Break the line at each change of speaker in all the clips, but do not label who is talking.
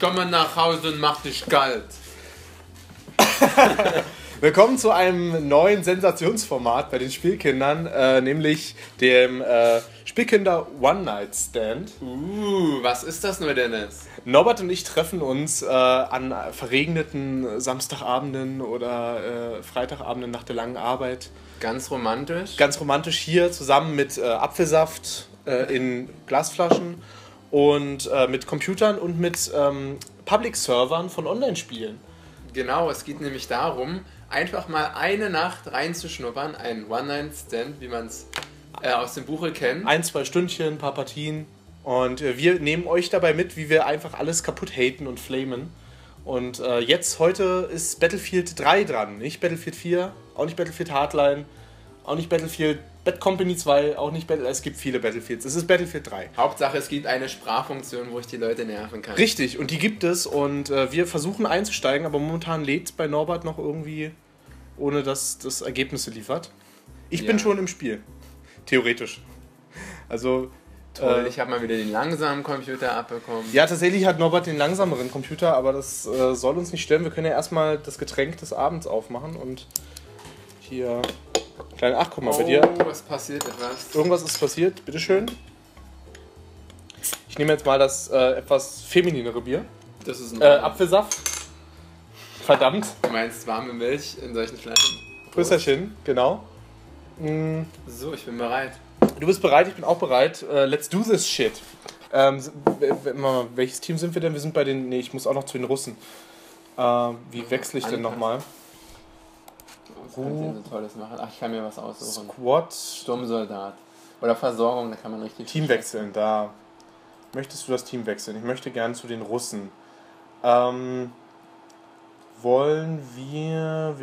Komm mal nach Hause und mach dich kalt.
Willkommen zu einem neuen Sensationsformat bei den Spielkindern, nämlich dem Spielkinder One-Night-Stand.
Was ist das nur, Dennis?
Norbert und ich treffen uns an verregneten Samstagabenden oder Freitagabenden nach der langen Arbeit.
Ganz romantisch.
Ganz romantisch hier zusammen mit Apfelsaft in Glasflaschen und mit Computern und mit Public-Servern von Online-Spielen.
Genau, es geht nämlich darum, einfach mal eine Nacht reinzuschnuppern, ein One-Night-Stand, wie man es aus dem Buche kennt.
1-2 Stündchen, ein paar Partien. Und wir nehmen euch dabei mit, wie wir einfach alles kaputt haten und flamen. Und heute ist Battlefield 3 dran. Nicht Battlefield 4, auch nicht Battlefield Hardline, auch nicht Battlefield Bad Company 2, auch nicht Battlefield. Es gibt viele Battlefields. Es ist Battlefield 3.
Hauptsache, es gibt eine Sprachfunktion, wo ich die Leute nerven kann.
Richtig, und die gibt es. Und wir versuchen einzusteigen, aber momentan lädt es bei Norbert noch irgendwie, ohne dass das Ergebnisse liefert. Ich bin schon im Spiel. Theoretisch. Also...
Toll, ich habe mal wieder den langsamen Computer abbekommen.
Ja, tatsächlich hat Norbert den langsameren Computer, aber das soll uns nicht stören. Wir können ja erstmal das Getränk des Abends aufmachen und hier... Ach, guck mal, bei dir...
was passiert etwas?
Irgendwas ist passiert, bitteschön. Ich nehme jetzt mal das etwas femininere Bier.
Das ist ein
Apfelsaft. Verdammt.
Du meinst warme Milch in solchen Flaschen?
Prösterchen, genau.
So, ich bin bereit.
Du bist bereit, ich bin auch bereit. Let's do this shit. Welches Team sind wir denn? Wir sind bei den... Nee, ich muss auch noch zu den Russen. Wie wechsle ich denn nochmal?
Was kann ich denn so Tolles machen? Ach, ich kann mir was aussuchen.
Squad.
Sturmsoldat. Oder Versorgung, da kann man richtig...
Team wechseln, da. Möchtest du das Team wechseln? Ich möchte gern zu den Russen. Wollen wir...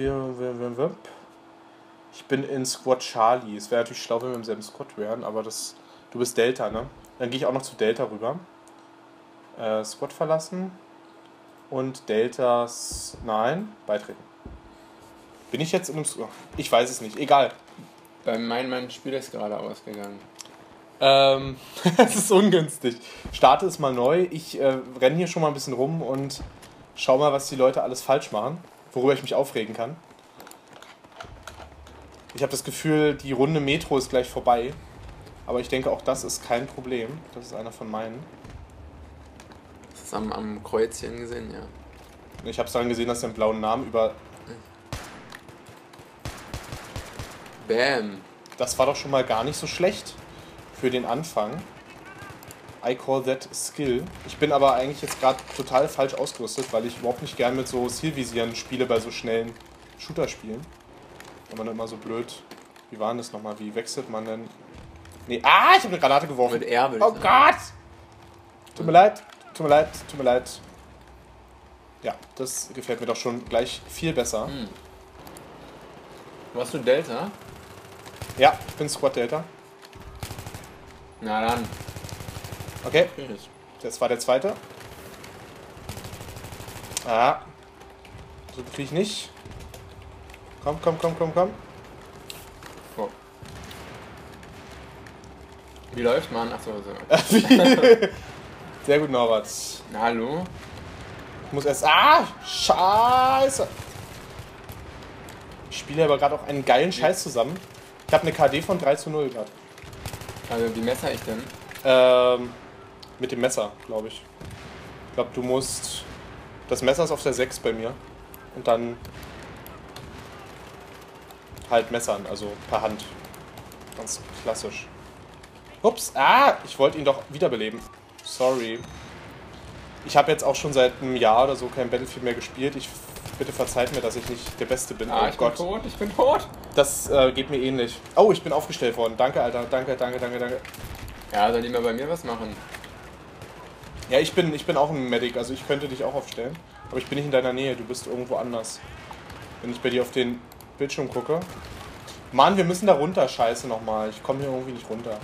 Ich bin in Squad Charlie. Es wäre natürlich schlau, wenn wir im selben Squad wären, aber das... Du bist Delta, ne? Dann gehe ich auch noch zu Delta rüber. Squad verlassen. Und Deltas... Nein, beitreten. Bin ich jetzt in einem... Ich weiß es nicht, egal.
Mein Spiel ist gerade ausgegangen.
Es ist ungünstig. Starte es mal neu. Ich renne hier schon mal ein bisschen rum und schau mal, was die Leute alles falsch machen. Worüber ich mich aufregen kann. Ich habe das Gefühl, die Runde Metro ist gleich vorbei. Aber ich denke, auch das ist kein Problem. Das ist einer von meinen.
Das ist am Kreuzchen gesehen, ja.
Ich habe es dann gesehen, dass er einen blauen Namen über...
Bam.
Das war doch schon mal gar nicht so schlecht für den Anfang. I call that skill. Ich bin aber eigentlich jetzt gerade total falsch ausgerüstet, weil ich überhaupt nicht gern mit so Zielvisieren spiele bei so schnellen Shooter-Spielen. Wenn man immer so blöd... Wie war denn das nochmal? Wie wechselt man denn... Nee, ich habe eine Granate geworfen.
Mit R will ich
Oh Gott! Tut mir leid, tut mir leid, tut mir leid. Ja, das gefällt mir doch schon gleich viel besser.
Warst du Delta?
Ja, ich bin Squad Delta.
Na dann.
Okay, das war der zweite. So kriege ich nicht. Komm.
Oh. Wie läuft man? Achso, so.
Sehr gut, Norbert.
Na, hallo?
Ich muss erst... Scheiße! Ich spiele aber gerade auch einen geilen Scheiß zusammen. Ich habe eine KD von 3:0 gerade.
Also, wie messer ich denn?
Mit dem Messer, glaube ich. Ich glaube, du musst... Das Messer ist auf der 6 bei mir. Und dann... halt messern, also per Hand. Ganz klassisch. Ups, ich wollte ihn doch wiederbeleben. Sorry. Ich habe jetzt auch schon seit einem Jahr oder so kein Battlefield mehr gespielt. Bitte verzeiht mir, dass ich nicht der Beste bin.
Ich bin tot.
Das geht mir ähnlich. Oh, ich bin aufgestellt worden. Danke, Alter. Danke.
Ja, soll die mal bei mir was machen?
Ja, ich bin auch ein Medic, also ich könnte dich auch aufstellen. Aber ich bin nicht in deiner Nähe, du bist irgendwo anders. Wenn ich bei dir auf den Bildschirm gucke. Mann, wir müssen da runter, scheiße nochmal. Ich komme hier irgendwie nicht runter.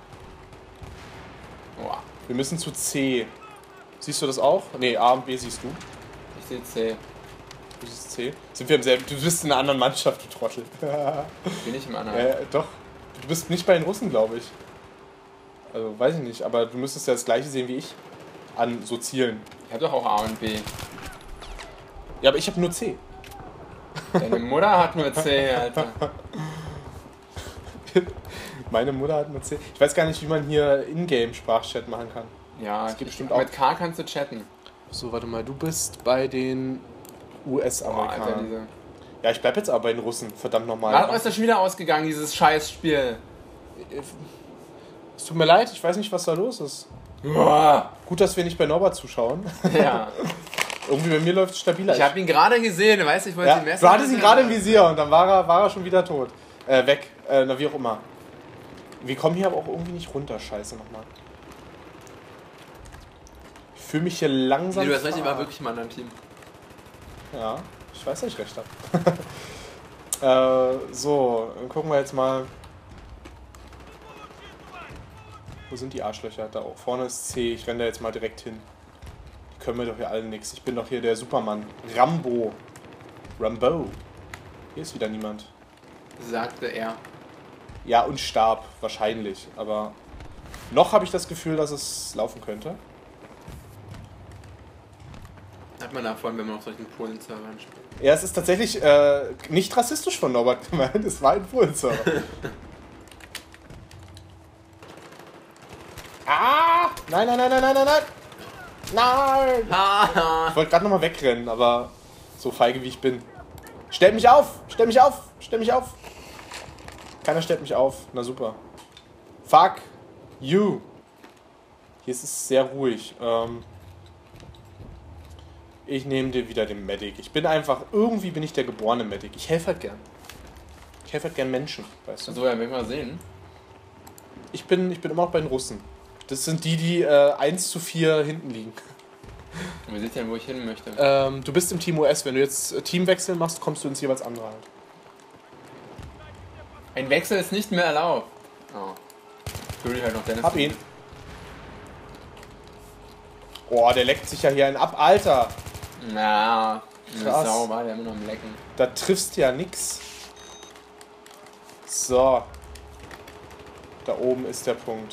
Wir müssen zu C. Siehst du das auch? Ne, A und B siehst du.
Ich sehe C.
Du siehst C. Sind wir im selben... Du bist in einer anderen Mannschaft, du Trottel.
Bin ich im anderen?
Doch. Du bist nicht bei den Russen, glaube ich. Also, weiß ich nicht. Aber du müsstest ja das gleiche sehen wie ich. An so Zielen.
Ich hab doch auch A und B.
Ja, aber ich habe nur C.
Deine Mutter hat nur C, Alter.
Meine Mutter hat nur C. Ich weiß gar nicht, wie man hier Ingame-Sprachchat machen kann.
Ja,
es gibt bestimmt auch.
Mit K kannst du chatten.
So, warte mal, du bist bei den US-Amerikanern.
Diese...
Ja, ich bleib jetzt aber bei den Russen, verdammt nochmal.
Warum ist das schon wieder ausgegangen, dieses Scheißspiel?
Es tut mir leid, ich weiß nicht, was da los ist.
Boah.
Gut, dass wir nicht bei Norbert zuschauen.
Ja.
Irgendwie bei mir läuft es stabiler.
Ich habe ihn gerade gesehen, weißt du, ich wollte
ja,
ihn messen.
du hattest ihn gerade im Visier und dann war er schon wieder tot. Weg, na wie auch immer. Wir kommen hier aber auch irgendwie nicht runter, scheiße nochmal. Ich fühle mich hier langsam...
Nee, du hast recht, ich war wirklich mal in einem Team.
Ja, ich weiß, dass ich recht habe. So, dann gucken wir jetzt mal. Wo sind die Arschlöcher? Da vorne ist C, ich renne da jetzt mal direkt hin. Die können mir doch hier alle nichts. Ich bin doch hier der Supermann. Rambo. Hier ist wieder niemand.
Sagte er.
Ja, und starb, wahrscheinlich. Aber noch habe ich das Gefühl, dass es laufen könnte.
Hat man davon, wenn man auf solchen Polen-Servern spielt.
Ja, es ist tatsächlich nicht rassistisch von Norbert gemeint. Es war ein Polen-Server. Ah! Nein, nein, nein, nein, nein, nein, nein! Nein! Ich wollte gerade nochmal wegrennen, aber so feige wie ich bin. Stell mich auf! Stell mich auf! Stell mich auf! Keiner stellt mich auf. Na super. Fuck you! Hier ist es sehr ruhig. Ich nehme dir wieder den Medic. Ich bin einfach, irgendwie bin ich der geborene Medic. Ich helfe halt gern. Ich helfe halt gern Menschen, weißt du.
So, ja, will ich mal sehen.
Ich bin immer noch bei den Russen. Das sind die 1:4 hinten liegen.
Und wie seht ihr denn, wo ich hin möchte?
Du bist im Team US. Wenn du jetzt Teamwechsel machst, kommst du ins jeweils andere halt.
Ein Wechsel ist nicht mehr erlaubt. Oh. Fury halt noch Dennis.
Hab ihn. Oh, der leckt sich ja hier einen ab. Alter!
Na,
krass.
Sau war der immer noch am Lecken.
Da triffst du ja nix. So. Da oben ist der Punkt.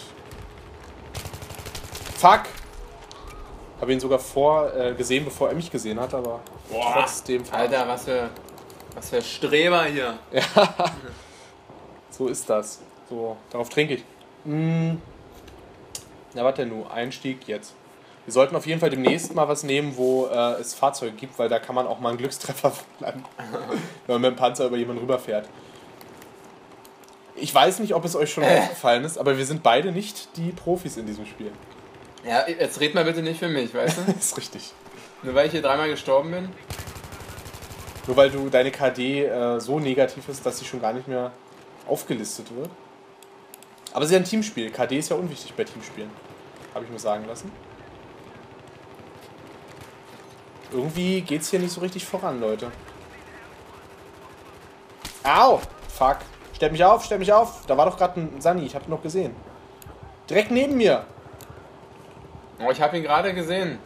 Fuck! Habe ihn sogar gesehen, bevor er mich gesehen hat, aber
boah,
trotzdem.
Alter, was für Streber hier.
Ja. So ist das. So, darauf trinke ich. Na, warte nur. Einstieg jetzt. Wir sollten auf jeden Fall demnächst mal was nehmen, wo es Fahrzeuge gibt, weil da kann man auch mal einen Glückstreffer landen, wenn man mit dem Panzer über jemanden rüberfährt. Ich weiß nicht, ob es euch schon aufgefallen ist, aber wir sind beide nicht die Profis in diesem Spiel.
Ja, jetzt red mal bitte nicht für mich, weißt du?
Ist richtig.
Nur weil ich hier dreimal gestorben bin?
Nur weil du deine KD so negativ ist, dass sie schon gar nicht mehr aufgelistet wird. Aber es ist ja ein Teamspiel. KD ist ja unwichtig bei Teamspielen. Habe ich mir sagen lassen. Irgendwie geht's hier nicht so richtig voran, Leute. Au! Fuck. Stell mich auf, stell mich auf. Da war doch gerade ein Sunny, ich hab ihn noch gesehen. Direkt neben mir.
Oh, ich habe ihn gerade gesehen.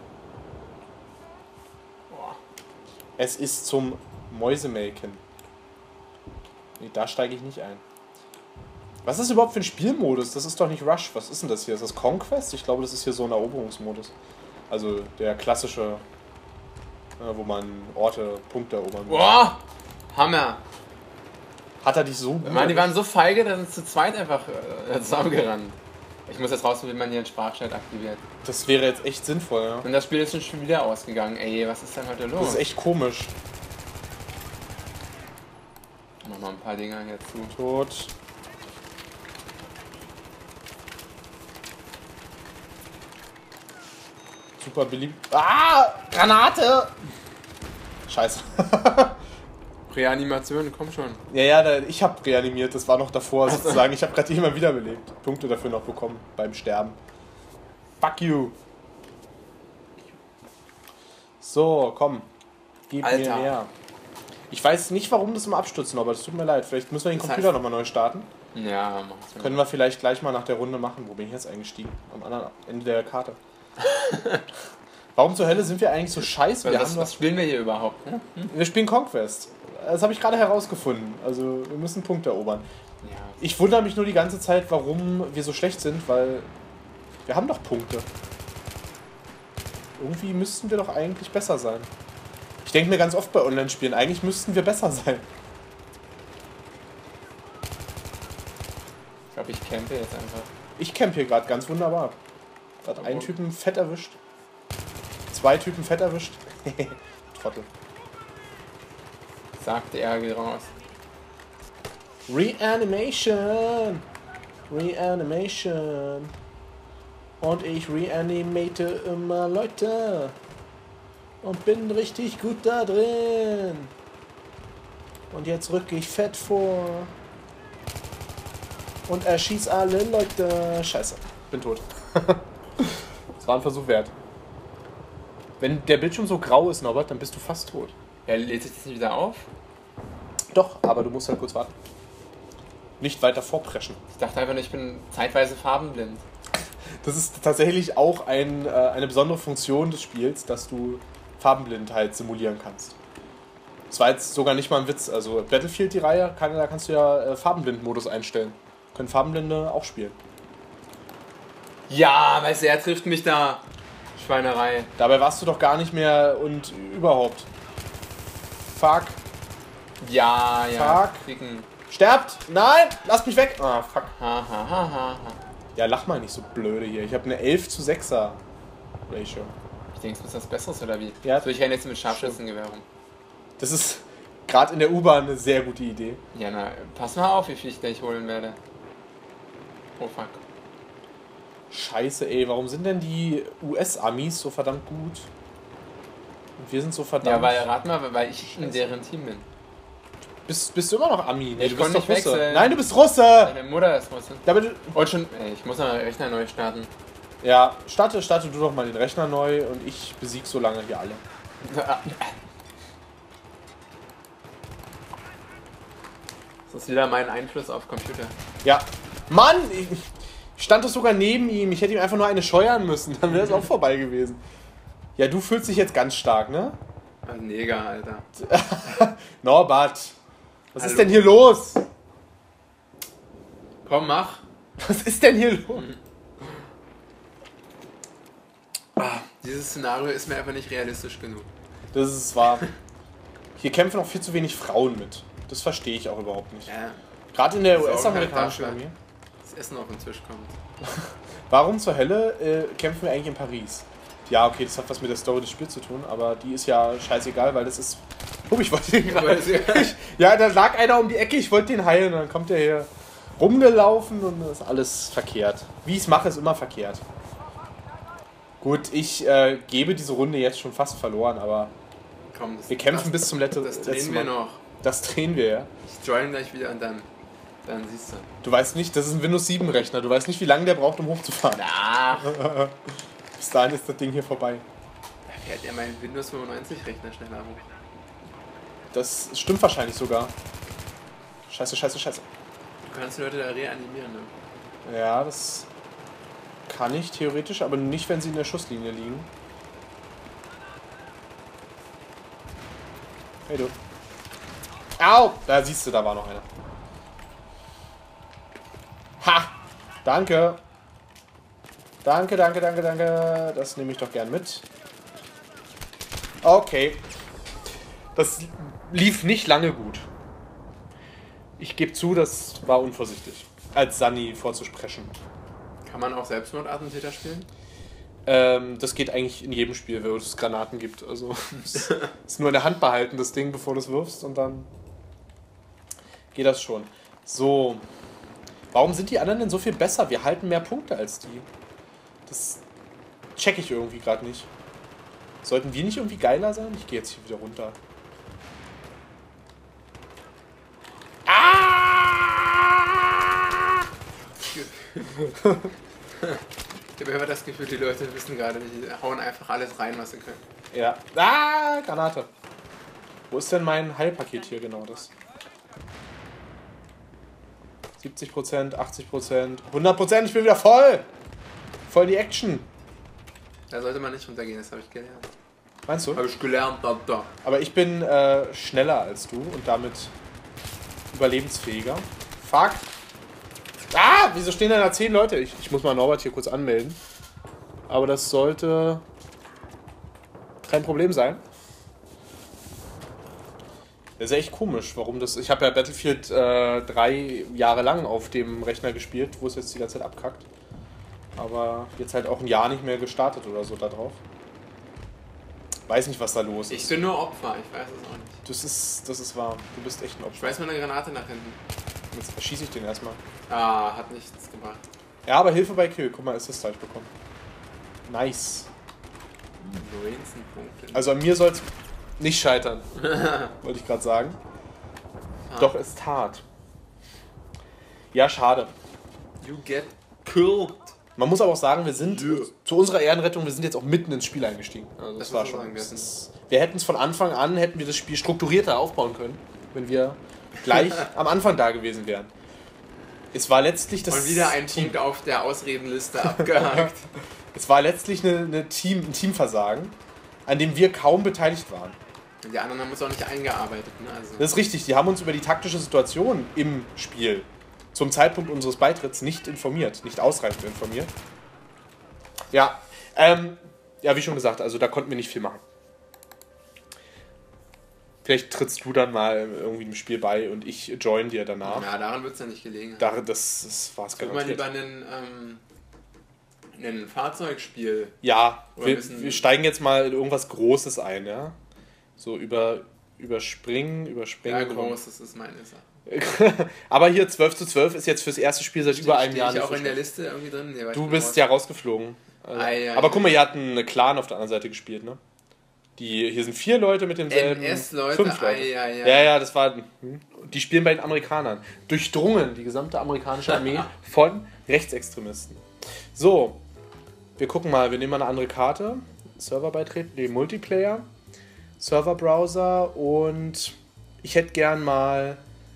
Boah.
Es ist zum Mäusemelken. Nee, da steige ich nicht ein. Was ist das überhaupt für ein Spielmodus? Das ist doch nicht Rush. Was ist denn das hier? Ist das Conquest? Ich glaube, das ist hier so ein Eroberungsmodus. Also der klassische, wo man Orte, Punkte erobern muss.
Boah! Hammer!
Hat er dich so gut?
Mann, die waren so feige, da sind zu zweit einfach zusammengerannt. Ich muss jetzt rausfinden, wie man hier den Sprachchat aktiviert.
Das wäre jetzt echt sinnvoll, ja.
Und das Spiel ist schon wieder ausgegangen. Ey, was ist denn heute los?
Das ist echt komisch.
Mach mal ein paar Dinger hier zu.
Tot. Super beliebt. Ah! Granate! Scheiße.
Reanimation, komm schon.
Ja, ich habe reanimiert, das war noch davor sozusagen. Ich habe gerade jemand wiederbelebt. Punkte dafür noch bekommen beim Sterben. Fuck you. So, komm. Gib
Alter.
mir mehr. Ich weiß nicht, warum das im Abstürzen, aber das tut mir leid. Vielleicht müssen wir den
Das
Computer
heißt-
nochmal neu starten.
Ja, mach's mal.
Können wir vielleicht gleich mal nach der Runde machen. Wo bin ich jetzt eingestiegen? Am anderen Ende der Karte. Warum zur Hölle sind wir eigentlich so scheiße?
Was spielen wir hier überhaupt? Ne?
Wir spielen Conquest. Das habe ich gerade herausgefunden. Also wir müssen Punkte erobern.
Ja.
Ich wundere mich nur die ganze Zeit, warum wir so schlecht sind, weil wir haben doch Punkte. Irgendwie müssten wir doch eigentlich besser sein. Ich denke mir ganz oft bei Online-Spielen, eigentlich müssten wir besser sein.
Ich glaube, ich campe jetzt einfach.
Ich camp hier gerade ganz wunderbar. Hat einen Typen fett erwischt. 2 Typen fett erwischt. Trottel.
Sagte er, geh raus.
Reanimation! Reanimation! Und ich reanimate immer Leute. Und bin richtig gut da drin. Und jetzt rücke ich fett vor. Und erschieß alle Leute. Scheiße, bin tot. Das war ein Versuch wert. Wenn der Bildschirm so grau ist, Norbert, dann bist du fast tot.
Ja, lädt sich das nicht wieder auf?
Doch, aber du musst halt kurz warten. Nicht weiter vorpreschen.
Ich dachte einfach nur, ich bin zeitweise farbenblind.
Das ist tatsächlich auch eine besondere Funktion des Spiels, dass du Farbenblindheit simulieren kannst. Das war jetzt sogar nicht mal ein Witz. Also Battlefield, die Reihe, da kannst du ja Farbenblind-Modus einstellen. Können Farbenblinde auch spielen.
Ja, weißt du, er trifft mich da. Schweinerei.
Dabei warst du doch gar nicht mehr und überhaupt. Fuck.
Ja, ja.
Fuck.
Ficken.
Sterbt! Nein! Lasst mich weg! Ah, fuck.
Ha, ha, ha, ha.
Ja, lach mal nicht so blöde hier. Ich habe eine 11:6er Ratio.
Ich denke, es ist was Besseres, oder wie?
Ja.
So, ich renne jetzt mit Scharfschützengewehr rum.
Das ist gerade in der U-Bahn eine sehr gute Idee.
Ja, na, pass mal auf, wie viel ich gleich holen werde. Oh, fuck.
Scheiße, ey. Warum sind denn die US-Amis so verdammt gut? Und wir sind so verdammt...
Ja, weil, rat mal, weil ich in deren Team bin.
Bist du immer noch Ami? Nee,
Ich
du bist
konnte
doch
nicht
Russe.
wechseln.
Nein, du bist Russe!
Meine Mutter ist Russin.
Damit,
Und schon, ey, ich muss mal meinen Rechner neu starten.
ja, starte du doch mal den Rechner neu und ich besieg so lange hier alle.
Das ist wieder mein Einfluss auf Computer.
Ja. Mann! Ich stand doch sogar neben ihm. Ich hätte ihm einfach nur eine scheuern müssen. Dann wäre es auch vorbei gewesen. Ja, du fühlst dich jetzt ganz stark, ne?
Ein Neger, Alter.
Norbert! Was
Hallo.
ist denn hier los?
Komm, mach.
Was ist denn hier los?
Dieses Szenario ist mir einfach nicht realistisch genug.
Das ist wahr. Hier kämpfen auch viel zu wenig Frauen mit. Das verstehe ich auch überhaupt nicht.
Ja,
Gerade in der
Sorgen
US-amerikanischen
halt
Armee.
das Essen auf den Tisch kommt.
Warum zur Hölle kämpfen wir eigentlich in Paris? Ja, okay, das hat was mit der Story des Spiels zu tun, aber die ist ja scheißegal, weil das ist... Oh, ich wollte den gerade... Ja, da lag einer um die Ecke, ich wollte den heilen und dann kommt der hier rumgelaufen und das ist alles verkehrt. Wie ich es mache, ist immer verkehrt. Gut, ich gebe diese Runde jetzt schon fast verloren, aber
Komm,
wir kämpfen bis zum letzten
Das drehen wir noch.
Das drehen wir, ja.
Ich join gleich wieder und dann siehst du.
Du weißt nicht, das ist ein Windows 7 Rechner, du weißt nicht, wie lange der braucht, um hochzufahren.
Ach,
Bis dahin ist das Ding hier vorbei.
da fährt ja mein Windows 95 Rechner schneller hoch.
Das stimmt wahrscheinlich sogar. Scheiße, scheiße, scheiße.
Du kannst die Leute da reanimieren, ne?
Ja, das kann ich theoretisch, aber nicht, wenn sie in der Schusslinie liegen. Hey du. Au! Da siehst du, da war noch einer. Ha! Danke. Danke, danke, danke, danke. Das nehme ich doch gern mit. Okay. Das lief nicht lange gut. Ich gebe zu, das war unvorsichtig, als Sunny vorzusprechen.
Kann man auch Selbstmordattentäter spielen?
Das geht eigentlich in jedem Spiel, wo es Granaten gibt. Also es ist nur in der Hand behalten, das Ding, bevor du es wirfst und dann geht das schon. So. Warum sind die anderen denn so viel besser? Wir halten mehr Punkte als die. Das check ich irgendwie gerade nicht. Sollten wir nicht irgendwie geiler sein? Ich gehe jetzt hier wieder runter.
Ich habe immer das Gefühl, die Leute wissen gerade nicht, die hauen einfach alles rein, was sie können.
Ja. Ah, Granate. Wo ist denn mein Heilpaket hier genau das? 70%, 80%, 100%, ich bin wieder voll! Voll die Action.
Da sollte man nicht runtergehen, das habe ich gelernt.
Meinst du?
Habe ich gelernt, da.
Aber ich bin schneller als du und damit überlebensfähiger. Fuck! Ah! Wieso stehen da 10 Leute? Ich muss mal Norbert hier kurz anmelden. Aber das sollte kein Problem sein. Das ist ja echt komisch, warum das... Ich habe ja Battlefield 3 Jahre lang auf dem Rechner gespielt, wo es jetzt die ganze Zeit abkackt. Aber jetzt halt auch ein Jahr nicht mehr gestartet oder so da drauf. Weiß nicht, was da los ist.
Ich bin nur Opfer, ich weiß es auch nicht.
Das ist wahr. Du bist echt ein Opfer.
Schmeiß mal eine Granate nach hinten.
Jetzt erschieße ich den erstmal.
Ah, hat nichts gemacht.
Ja, aber Hilfe bei Kill. Guck mal, Assist habe ich bekommen. Nice.
19 Punkte.
Also an mir soll es nicht scheitern. Wollte ich gerade sagen. Doch, es tat. Ja, schade.
You get killed.
Man muss aber auch sagen, wir sind zu unserer Ehrenrettung, wir sind jetzt auch mitten ins Spiel eingestiegen. Also das war schon. Wir hätten es von Anfang an, hätten wir das Spiel strukturierter aufbauen können, wenn wir gleich am Anfang da gewesen wären. Es war letztlich das.
Und wieder ein Punkt auf der Ausredenliste abgehakt.
Es war letztlich ein Teamversagen, an dem wir kaum beteiligt waren.
Die anderen haben uns auch nicht eingearbeitet. Ne? Also.
Das ist richtig, die haben uns über die taktische Situation im Spiel zum Zeitpunkt unseres Beitritts nicht informiert, nicht ausreichend informiert. Ja, ja, wie schon gesagt, also da konnten wir nicht viel machen. Vielleicht trittst du dann mal irgendwie im Spiel bei und ich join dir danach.
Ja, daran wird es ja nicht gelegen.
Das war es garantiert.
Guck mal lieber ein Fahrzeugspiel.
Ja, wir steigen jetzt mal in irgendwas Großes ein, ja. So überspringen.
Ja, groß, das ist meine Sache.
Aber hier 12:12 ist jetzt fürs erste Spiel seit über einem Jahr.
Bin ich auch in der Liste irgendwie drin? Nee,
du bist ja rausgeflogen. Aber guck mal, ihr hatten eine Clan auf der anderen Seite gespielt, ne? Hier sind 4 Leute mit demselben.
NS-Leute,
5 Leute. Ja, das war. Die spielen bei den Amerikanern. Durchdrungen, die gesamte amerikanische Armee von Rechtsextremisten. So, wir gucken mal, wir nehmen mal eine andere Karte. Server beitreten, den Multiplayer, Serverbrowser und ich hätte gern mal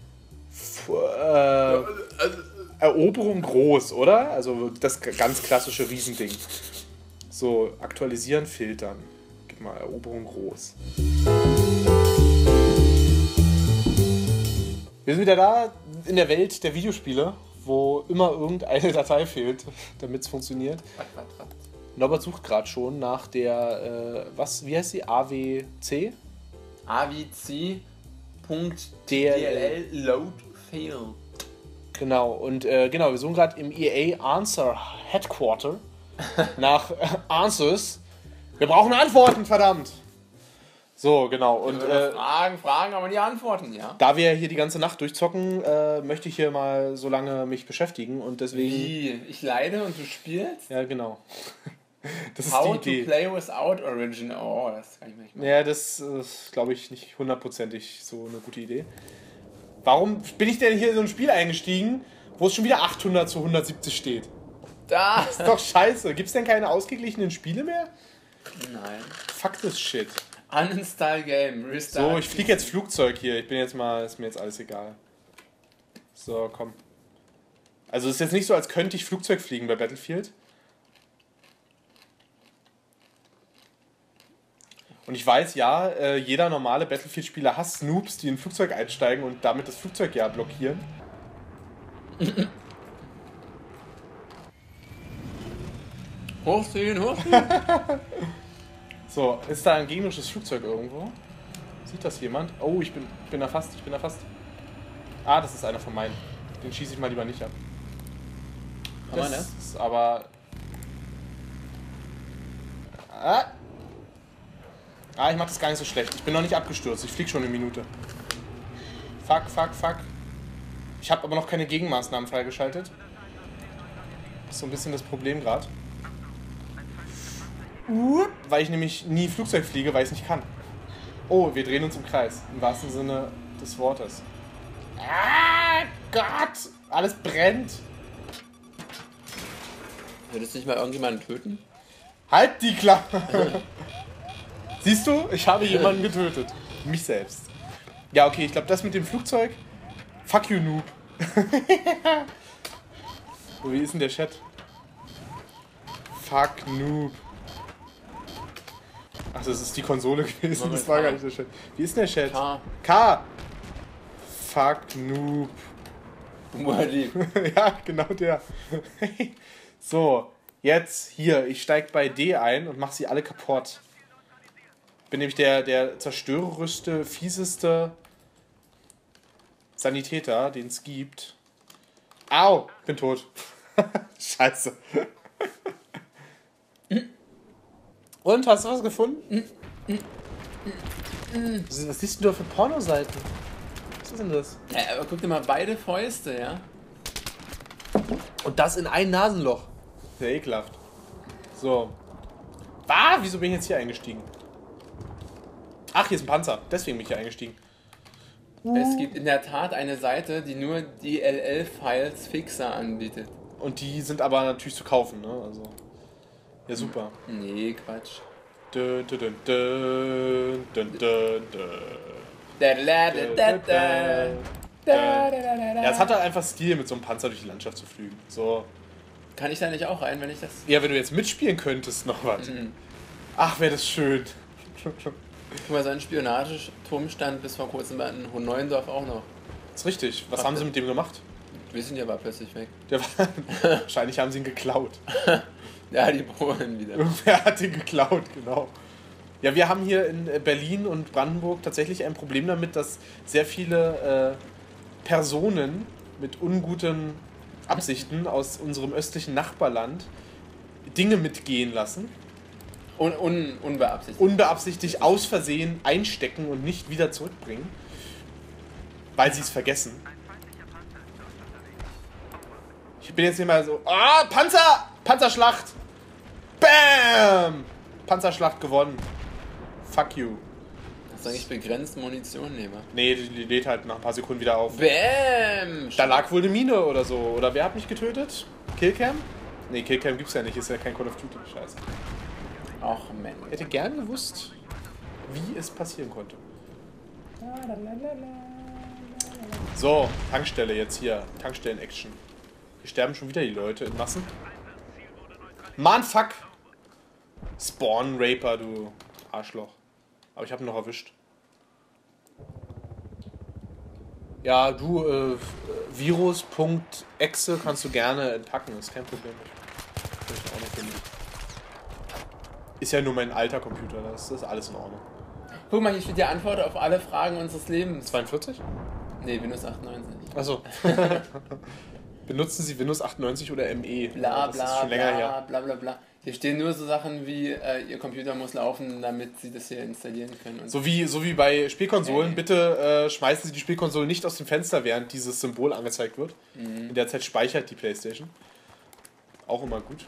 Eroberung groß, oder? Also das ganz klassische Riesending. So, aktualisieren, filtern. Gib mal Eroberung groß. Wir sind wieder da in der Welt der Videospiele, wo immer irgendeine Datei fehlt, damit es funktioniert.
Was?
Norbert sucht gerade schon nach der, wie heißt sie? AWC?
AWC.dll load fail.
Genau, und wir suchen gerade im EA Answer Headquarter nach Answers. Wir brauchen Antworten, verdammt! So, genau. Und,
Fragen, aber die Antworten, ja.
Da wir hier die ganze Nacht durchzocken, möchte ich hier mal so lange mich beschäftigen und deswegen...
Wie? Ich leide und du spielst?
Ja, genau. Das ist
How
die Idee.
to play without Origin. Oh, das kann ich mir nicht machen.
Ja, das ist, glaube ich, nicht hundertprozentig so eine gute Idee. Warum bin ich denn hier in so ein Spiel eingestiegen, wo es schon wieder 800:170 steht? Das ist doch scheiße. Gibt's denn keine ausgeglichenen Spiele mehr?
Nein.
Fuck this shit.
Uninstall Game. Restart.
So, ich fliege jetzt Flugzeug hier. Ist mir jetzt alles egal. So, komm. Also es ist jetzt nicht so, als könnte ich Flugzeug fliegen bei Battlefield. Und ich weiß, ja, jeder normale Battlefield-Spieler hasst Noobs, die in ein Flugzeug einsteigen und damit das Flugzeug ja blockieren.
Hochziehen.
So, ist da ein gegnerisches Flugzeug irgendwo? Sieht das jemand? Oh, ich bin erfasst. Ah, das ist einer von meinen. Den schieße ich mal lieber nicht ab. Das ist aber... ich mach das gar nicht so schlecht. Ich bin noch nicht abgestürzt. Ich flieg schon eine Minute. Fuck. Ich habe aber noch keine Gegenmaßnahmen freigeschaltet. Das ist so ein bisschen das Problem gerade. Weil ich nämlich nie Flugzeug fliege, weil ich es nicht kann. Oh, wir drehen uns im Kreis. Im wahrsten Sinne des Wortes. Ah, Gott! Alles brennt.
Würdest du nicht mal irgendjemanden töten?
Halt die Klappe! Siehst du? Ich habe jemanden getötet. Mich selbst. Ja, okay, ich glaube, das mit dem Flugzeug... Fuck you, Noob. So, wie ist denn der Chat? Fuck Noob. Ach, das ist die Konsole gewesen, das war gar nicht der Chat. Wie ist denn der Chat? K. Fuck Noob. Ja, genau der. So, jetzt hier, ich steig bei D ein und mach sie alle kaputt. bin nämlich der zerstörerischste, fieseste Sanitäter, den es gibt. Au, bin tot. Scheiße. Und, hast du was gefunden? Was siehst du da für Pornoseiten? Was ist denn das?
Ja, aber guck dir mal beide Fäuste, ja?
Und das in ein Nasenloch. Sehr ekelhaft. So. Wieso bin ich jetzt hier eingestiegen? Ach, hier ist ein Panzer. Deswegen bin ich hier eingestiegen.
Es gibt in der Tat eine Seite, die nur DLL-Files Fixer anbietet.
Und die sind aber natürlich zu kaufen, ne? Also. Ja, super.
Nee, Quatsch.
Dun, dun, dun, dun, dun, dun, dun. Ja, es hat halt einfach Stil, mit so einem Panzer durch die Landschaft zu fliegen. So.
Kann ich da nicht auch rein, wenn ich das...
Ja, wenn du jetzt mitspielen könntest, noch was.
Mhm.
Ach, wäre das schön.
Guck mal, so ein Spionageturm stand bis vor kurzem in Hohenneuendorf auch noch.
Das ist richtig. Was haben sie mit dem gemacht?
Wir sind ja aber plötzlich weg.
Wahrscheinlich haben sie ihn geklaut.
Ja, die Polen wieder.
Wer hat ihn geklaut, genau. Ja, wir haben hier in Berlin und Brandenburg tatsächlich ein Problem damit, dass sehr viele Personen mit unguten Absichten aus unserem östlichen Nachbarland Dinge mitgehen lassen.
Unbeabsichtigt.
Unbeabsichtigt aus Versehen einstecken und nicht wieder zurückbringen. Weil sie es vergessen. Ich bin jetzt nicht mal so... Panzer! Panzerschlacht! Bam! Panzerschlacht gewonnen. Fuck you.
Hast du eigentlich begrenzt Munition, Nehmer?
Nee, die lädt halt nach ein paar Sekunden wieder auf.
Bam!
Da lag wohl eine Mine oder so. Oder wer hat mich getötet? Killcam? Nee, Killcam gibt's ja nicht. Ist ja kein Call of Duty. Scheiße.
Ach, Mann.
Ich hätte gern gewusst, wie es passieren konnte. So, Tankstelle jetzt hier. Tankstellen-Action. Hier sterben schon wieder die Leute in Massen. Mann, fuck! Spawn-Raper, du Arschloch. Aber ich hab ihn noch erwischt. Ja, du, Virus.exe kannst du gerne entpacken, ist kein Problem. Kann ich auch noch finden. Ist ja nur mein alter Computer, das ist alles in Ordnung.
Guck mal, hier steht die Antwort auf alle Fragen unseres Lebens.
42?
Nee, Windows 98.
Achso. Benutzen Sie Windows 98 oder ME?
Bla
das
bla
ist schon länger
bla,
her.
bla bla bla. Hier stehen nur so Sachen wie, Ihr Computer muss laufen, damit Sie das hier installieren können. Und
So wie bei Spielkonsolen, bitte schmeißen Sie die Spielkonsole nicht aus dem Fenster, während dieses Symbol angezeigt wird.
Mhm.
In der Zeit speichert die Playstation. Auch immer gut.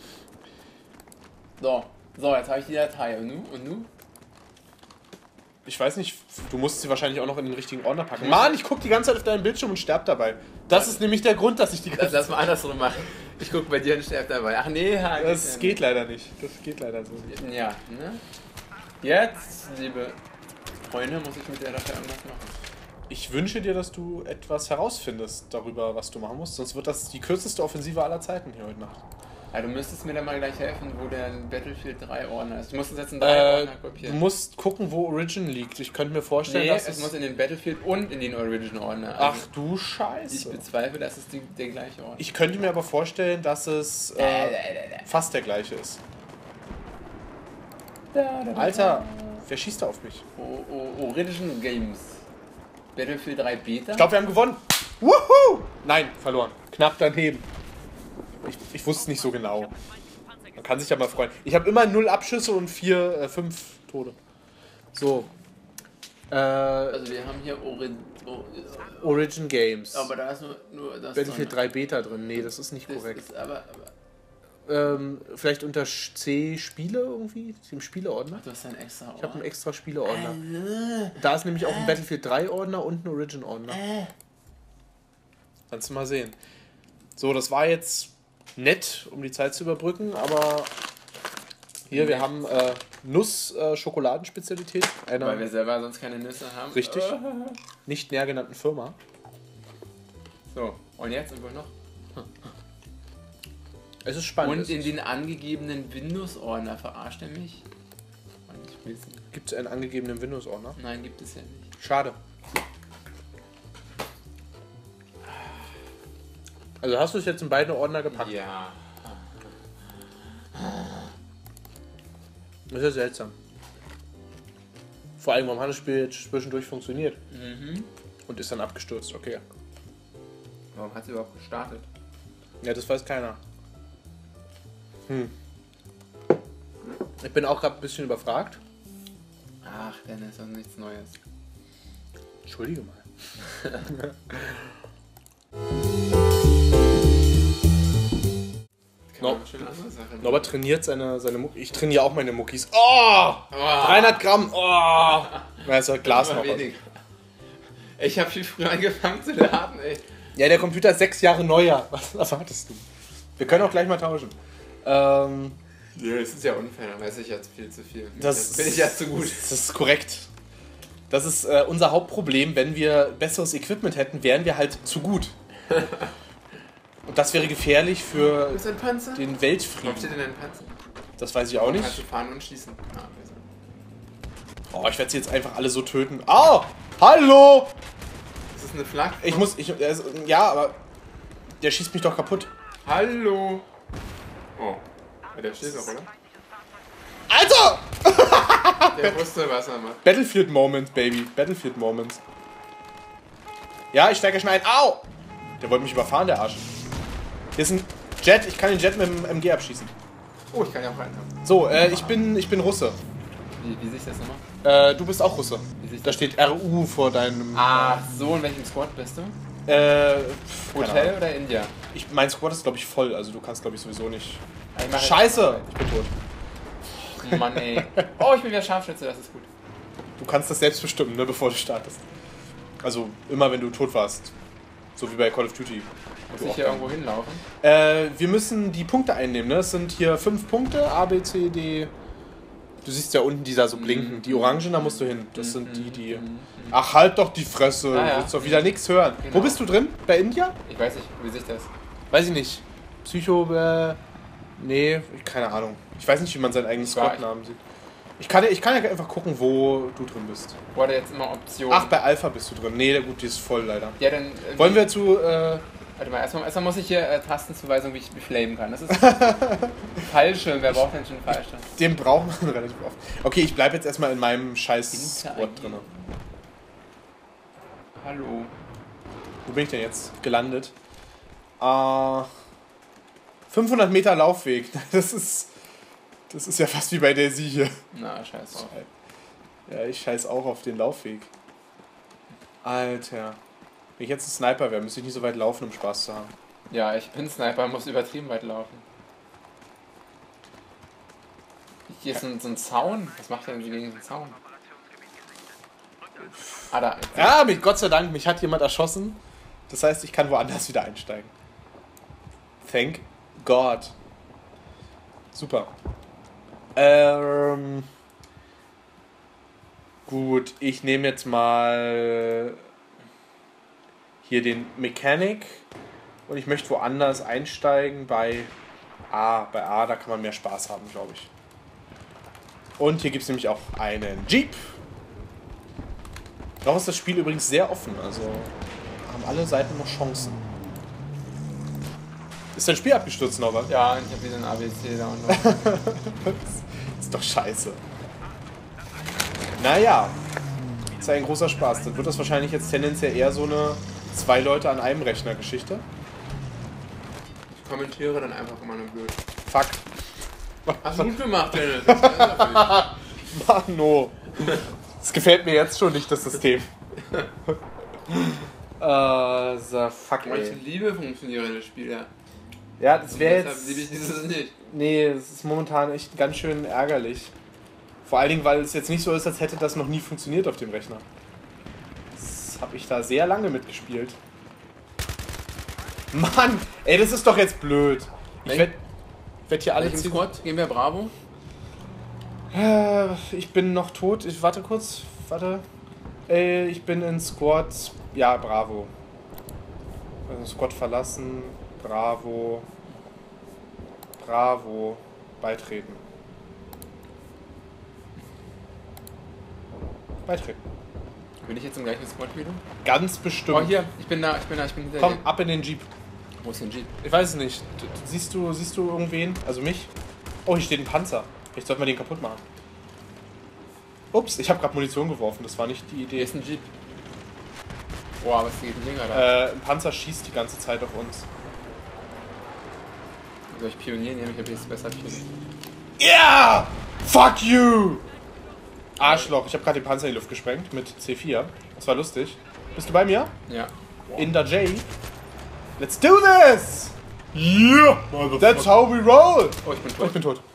So, jetzt habe ich die Datei. Und nu?
Ich weiß nicht, du musst sie wahrscheinlich auch noch in den richtigen Ordner packen. Mann, ich gucke die ganze Zeit auf deinen Bildschirm und sterb dabei. Das ist nämlich der Grund, dass ich die ganze Zeit...
Lass mal andersrum machen. Ich gucke bei dir und sterb dabei. Ach nee,
das geht leider nicht. Das geht leider so nicht.
Ja, ne? Jetzt, liebe Freunde, muss ich mit der Datei irgendwas machen.
Ich wünsche dir, dass du etwas herausfindest darüber, was du machen musst. Sonst wird das die kürzeste Offensive aller Zeiten hier heute Nacht.
Ja, du müsstest mir dann mal gleich helfen, wo der Battlefield 3 Ordner ist. Du musst es jetzt in 3 Ordner
Du
kopieren.
musst gucken, wo Origin liegt. Ich könnte mir vorstellen, dass
es muss in den Battlefield und in den Origin Ordner.
Ach du Scheiße.
Ich bezweifle, dass es der gleiche Ordner ist.
Ich könnte mir aber vorstellen, dass es fast der gleiche ist. Alter, wer schießt da auf mich?
Origin Games. Battlefield 3 Beta?
Ich glaube, wir haben gewonnen. Wuhu! Nein, verloren. Knapp daneben. Ich wusste es nicht so genau. Man kann sich ja mal freuen. Ich habe immer 0 Abschüsse und 5 Tode. So.
Also wir haben hier
Origin Games.
aber da ist nur das.
Battlefield 3 Beta drin. Nee, das ist nicht
das
korrekt.
Ist aber
Vielleicht unter C Spiele irgendwie? Im Spieleordner?
du hast einen extra Ordner.
Ich habe einen extra Spieleordner. Da ist nämlich auch ein Battlefield 3 Ordner und ein Origin Ordner. Kannst du mal sehen. So, das war jetzt nett, um die Zeit zu überbrücken, aber hier, wir haben Nuss-Schokoladenspezialität einer
Weil wir selber sonst keine Nüsse haben.
richtig nicht näher genannten Firma.
So, und jetzt irgendwo noch?
Es ist spannend.
Und in den angegebenen Windows-Ordner verarscht er mich?
Gibt es einen angegebenen Windows-Ordner?
Nein, gibt es ja nicht.
Schade. Also hast du es jetzt in beide Ordner gepackt?
Ja.
Das ist ja seltsam. Vor allem, warum hat das Spiel jetzt zwischendurch funktioniert? Und ist dann abgestürzt, okay.
Warum hat sie überhaupt gestartet?
Ja, das weiß keiner. Ich bin auch gerade ein bisschen überfragt.
Ach, Dennis, das ist nichts Neues.
Entschuldige mal. Norbert trainiert seine Muckis. Ich trainiere auch meine Muckis. Oh! 300 Gramm. Oh! Na, ist ja Glas noch.
Ich habe viel früher angefangen zu laden, ey.
Ja, der Computer ist 6 Jahre neuer. Was erwartest du? Wir können auch gleich mal tauschen.
Ja, das ist ja unfair, dann weiß ich jetzt viel zu viel.
Das
bin ich ja zu gut.
Das ist korrekt. Das ist unser Hauptproblem. Wenn wir besseres Equipment hätten, wären wir halt zu gut. Und das wäre gefährlich für
Ist ein Panzer?
den Weltfrieden.
Warum steht denn ein Panzer?
Das weiß ich auch nicht.
Kannst du fahren und schießen?
Oh, ich werde sie jetzt einfach alle so töten. Au! Hallo!
Das ist eine Flak.
Ja, aber der schießt mich doch kaputt.
Hallo! Oh. Ja, der steht doch, oder?
Alter!
Der wusste, was er macht.
Battlefield Moments, Baby. Battlefield Moments. Ja, ich steige schon ein. Au! Der wollte mich überfahren, der Arsch. Hier ist ein Jet. Ich kann den Jet mit dem MG abschießen.
Oh, ich kann ja auch rein.
So, ich bin Russe.
Wie sehe ich das nochmal?
Du bist auch Russe.
Da
steht RU vor deinem...
Ach so, in welchem Squad bist du?
Hotel
oder India?
Mein Squad ist, glaube ich, voll. Also du kannst, glaube ich, sowieso nicht...
Ich mach
Scheiße! Ich bin tot.
jetzt- Mann, ey. Oh, ich bin wieder Scharfschütze, das ist gut.
Du kannst das selbst bestimmen, ne, bevor du startest. Also immer, wenn du tot warst. So wie bei Call of Duty.
Muss ich hier irgendwo hinlaufen?
Wir müssen die Punkte einnehmen, ne? Es sind hier 5 Punkte, A, B, C, D. Du siehst ja unten, die da so blinken. Die Orangen, da musst du hin. Das sind die... Ach, halt doch die Fresse.
Ah, ja.
Du willst doch wieder nichts hören.
Genau.
Wo bist du drin? Bei India?
Ich weiß nicht, wie sehe ich das?
Weiß ich nicht. Psycho, nee, keine Ahnung. Ich weiß nicht, wie man seinen eigenen Squad-Namen sieht. Ich kann ja einfach gucken, wo du drin bist.
Wurde jetzt immer Option.
Ach, bei Alpha bist du drin. Nee, gut, die ist voll leider.
Ja, dann...
Wollen wir zu...
Warte mal, erstmal muss ich hier Tastenzuweisung, wie ich flamen kann. Das ist Fallschirm. Wer braucht denn schon einen Fallschirm?
Den braucht man relativ oft. Okay, ich bleibe jetzt erstmal in meinem scheiß Squad drin.
Hallo.
Wo bin ich denn jetzt gelandet? 500 Meter Laufweg. Das ist ja fast wie bei der Sie hier.
Na, scheiße drauf.
Ja, ich scheiß auch auf den Laufweg. Alter. Wenn ich jetzt ein Sniper wäre, müsste ich nicht so weit laufen, um Spaß zu haben.
Ja, ich bin Sniper, muss übertrieben weit laufen. Hier ist so ein Zaun. Was macht der denn gegen den Zaun? Ah, da.
Ja, Gott sei Dank, mich hat jemand erschossen. Das heißt, ich kann woanders wieder einsteigen. Thank God. Super. Gut, ich nehme jetzt mal hier den Mechanic und ich möchte woanders einsteigen bei A. Bei A, da kann man mehr Spaß haben, glaube ich. Und hier gibt es nämlich auch einen Jeep. Noch ist das Spiel übrigens sehr offen, also haben alle Seiten noch Chancen. Ist dein Spiel abgestürzt, Norbert?
Ja, ich habe wieder ein ABC da und
Ist doch scheiße. Naja, ist ein großer Spaß. Dann wird das wahrscheinlich jetzt tendenziell eher so eine 2 Leute an einem Rechner Geschichte.
Ich kommentiere dann einfach immer nur blöd.
Fuck.
Hast du gut gemacht, Dennis.
Mano. Das gefällt mir jetzt schon nicht, das System. So, fuck,
Ich
ey.
liebe funktionierende Spiele.
Ja, das wäre
Deshalb
jetzt...
liebe ich dieses nicht.
Nee, es ist momentan echt ganz schön ärgerlich. Vor allen Dingen, weil es jetzt nicht so ist, als hätte das noch nie funktioniert auf dem Rechner. Das habe ich da sehr lange mitgespielt. Mann, ey, das ist doch jetzt blöd. Ich werd hier alle...
Welchen Squad? Gehen wir Bravo?
Ich bin noch tot. Warte kurz. Warte. Ich bin in Squad... Ja, Bravo. Also Squad verlassen. Bravo. Bravo. Beitreten. Beitreten.
Bin ich jetzt im gleichen Squad wieder?
Ganz bestimmt.
Oh, hier. Ich bin da. Ich bin hinter
Komm,
dir.
ab in den Jeep.
Wo ist denn Jeep?
Ich weiß es nicht. Siehst du irgendwen? Also mich? Oh, hier steht ein Panzer. Vielleicht sollten wir den kaputt machen. Ups, ich habe gerade Munition geworfen, das war nicht die
Hier
Idee.
ist ein Jeep. Boah, was geht denn Dinger da?
Ein Panzer schießt die ganze Zeit auf uns.
Soll ich Pionier nehmen? Ich habe jetzt besser Pionier.
Yeah! Fuck you! Arschloch, ich habe gerade den Panzer in die Luft gesprengt mit C4. Das war lustig. Bist du bei mir?
Ja.
In der J. Let's do this! Yeah! That's how we roll!
Oh, ich bin
Oh,
tot.
ich bin tot.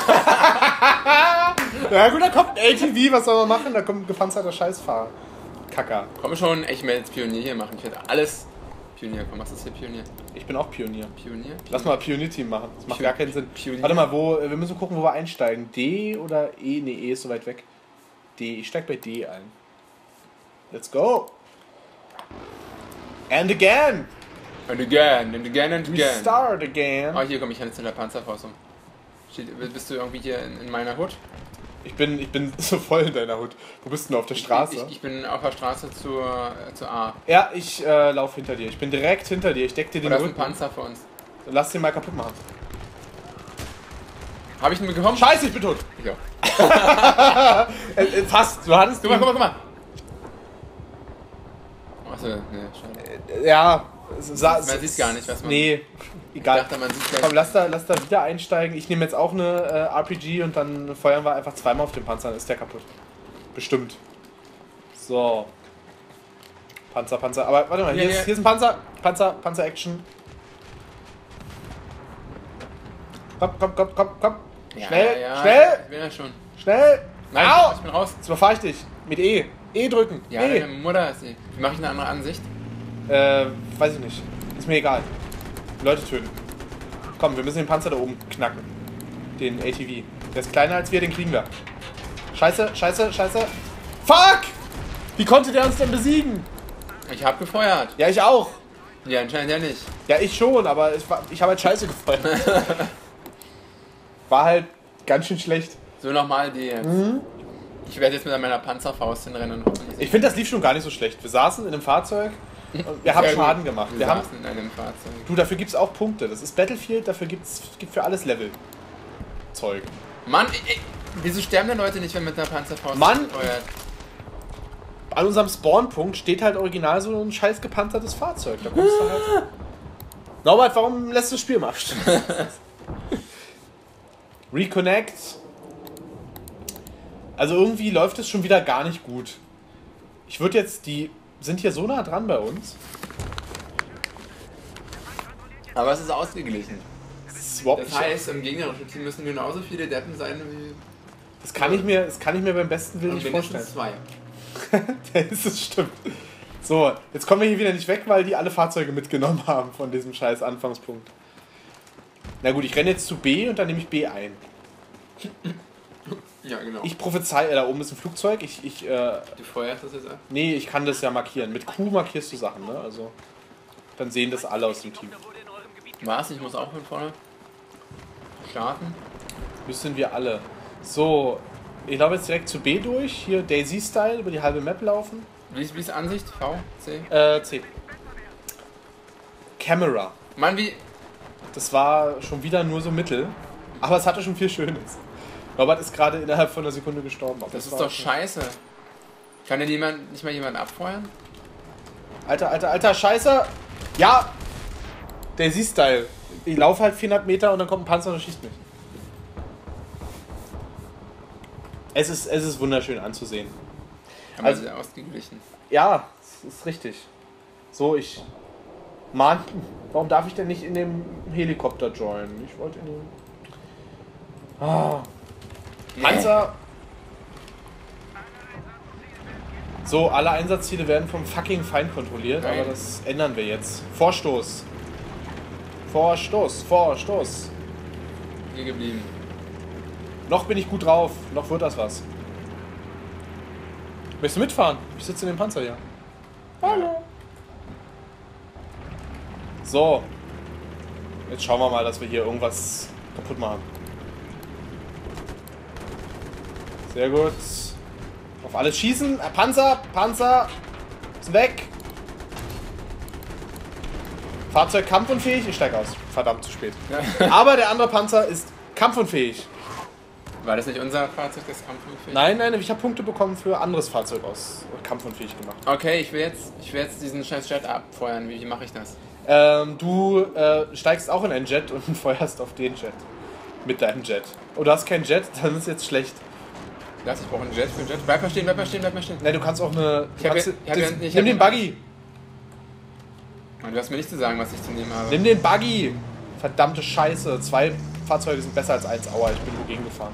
Ja gut, da kommt ein ATV, was soll man machen? Da kommt ein gepanzerter Scheißfahrer. Kacker.
Komm schon, ich will jetzt Pionier hier machen. Ich werde alles Pionier. Komm, was ist hier Pionier?
Ich bin auch Pionier.
Pionier?
Lass mal Pionier-Team machen. Das macht gar keinen Sinn.
Pionier.
Warte mal, wir müssen gucken, wo wir einsteigen. D oder E? Ne, E ist so weit weg. D. Ich steig bei D ein. Let's go. And again.
And again, and again, and
We
again.
start again.
Oh, hier komm, ich kann jetzt in der Panzerfaust um. Bist du irgendwie hier in meiner Hut?
Ich bin so voll in deiner Hut. Wo bist du denn auf der Straße?
Ich bin auf der Straße zur A.
Ja, ich laufe hinter dir. Ich bin direkt hinter dir. Ich deck dir den
Oder ist ein
Rücken.
Panzer vor uns?
Lass den mal kaputt machen.
Habe ich ihn bekommen?
Scheiße, ich bin tot.
Ich auch.
Fast. Du hattest
Guck mal, guck mal. Achso, ne, schade.
Ja.
Man sieht gar nicht, was man...
Nee,
Ich
egal.
dachte, man sieht gleich...
Komm, lass da wieder einsteigen. Ich nehme jetzt auch eine RPG und dann feuern wir einfach zweimal auf den Panzer, dann ist der kaputt. Bestimmt. So. Panzer. Aber warte mal, hier ist ein Panzer. Panzer-Action. Komm.
Ja,
Schnell,
ja,
schnell,
Ich bin ja schon.
schnell.
Nein,
Au!
ich bin raus.
Jetzt überfahre ich dich. Mit E. E drücken.
Ja,
E.
deine Mutter ist die. Wie mache ich eine andere Ansicht?
Weiß ich nicht. Ist mir egal. Leute töten. Komm, wir müssen den Panzer da oben knacken. Den ATV. Der ist kleiner als wir, den kriegen wir. Scheiße. Fuck! Wie konnte der uns denn besiegen?
Ich habe gefeuert.
Ja, ich auch.
Ja, anscheinend ja nicht.
Ja, ich schon, aber ich habe halt Scheiße gefeuert. War halt ganz schön schlecht.
So nochmal die jetzt. Ich werde jetzt mit meiner Panzerfaust hinrennen und hoffentlich...
Ich finde, das lief schon gar nicht so schlecht. Wir saßen in einem Fahrzeug und wir haben
Sehr gut.
Schaden gemacht.
Wir
haben,
saßen in einem Fahrzeug.
du, dafür gibt es auch Punkte. Das ist Battlefield, dafür gibt für alles Level. Zeug.
Mann, wieso sterben denn Leute nicht, wenn mit der Panzerfaust
Mann!
gefeuert?
An unserem Spawnpunkt steht halt original so ein scheiß gepanzertes Fahrzeug. Da kommst du halt... Norbert, warum lässt du das Spiel im Abstand? Reconnect. Also irgendwie läuft es schon wieder gar nicht gut. Ich würde jetzt, die sind hier so nah dran bei uns.
Aber es ist ausgeglichen.
Das ist überhaupt
Das
nicht...
heißt, im gegnerischen Team müssen genauso viele Deppen sein wie...
Das kann ich mir beim besten Willen
Und
nicht vorstellen.
mindestens zwei.
Der ist es, stimmt. So, jetzt kommen wir hier wieder nicht weg, weil die alle Fahrzeuge mitgenommen haben von diesem scheiß Anfangspunkt. Na gut, ich renne jetzt zu B und dann nehme ich B ein.
Ja, genau.
Ich prophezei, da oben ist ein Flugzeug.
Du feuerst das jetzt ab?
Nee, ich kann das ja markieren. Mit Q markierst du Sachen, ne? Also, dann sehen das alle aus dem Team.
Was? Ich muss auch von vorne starten.
Müssen wir alle. So, ich laufe jetzt direkt zu B durch. Hier Daisy-Style über die halbe Map laufen.
Wie ist Ansicht? V? C?
C. Camera.
Mann, wie...
Das war schon wieder nur so mittel. Aber es hatte schon viel Schönes. Robert ist gerade innerhalb von einer Sekunde gestorben.
Das ist doch scheiße. Kann denn nicht mal jemand abfeuern?
Alter, Scheiße! Ja! Daisy-Style. Ich laufe halt 400 Meter und dann kommt ein Panzer und schießt mich. Es ist wunderschön anzusehen.
Aber
Also-
sehr ausgeglichen.
Ja, das ist richtig. So, Mann, warum darf ich denn nicht in dem Helikopter joinen? Ich wollte in den... Panzer... So, alle Einsatzziele werden vom fucking Feind kontrolliert,
Nein.
aber das ändern wir jetzt. Vorstoß.
Hier geblieben.
Noch bin ich gut drauf, noch wird das was. Möchtest du mitfahren? Ich sitze in dem Panzer hier. Hallo. So. Jetzt schauen wir mal, dass wir hier irgendwas kaputt machen. Sehr gut. Auf alles schießen. Panzer. Ist weg. Fahrzeug kampfunfähig. Ich steige aus. Verdammt, zu spät. Aber der andere Panzer ist kampfunfähig.
War das nicht unser Fahrzeug, das kampfunfähig?
Nein, ich habe Punkte bekommen für anderes Fahrzeug aus kampfunfähig gemacht.
Okay, ich will jetzt diesen scheiß Jet abfeuern. Wie mache ich das?
Du steigst auch in einen Jet und feuerst auf den Jet. Mit deinem Jet. Oh, du hast keinen Jet, dann ist jetzt schlecht.
Ich brauche einen Jet für einen Jet. Bleib mal stehen.
Nein, du kannst auch eine...
Nimm
den Buggy!
Du hast mir nicht zu sagen, was ich zu nehmen habe.
Nimm den Buggy! Verdammte Scheiße. 2 Fahrzeuge sind besser als 1. Aua, ich bin wogegen gefahren.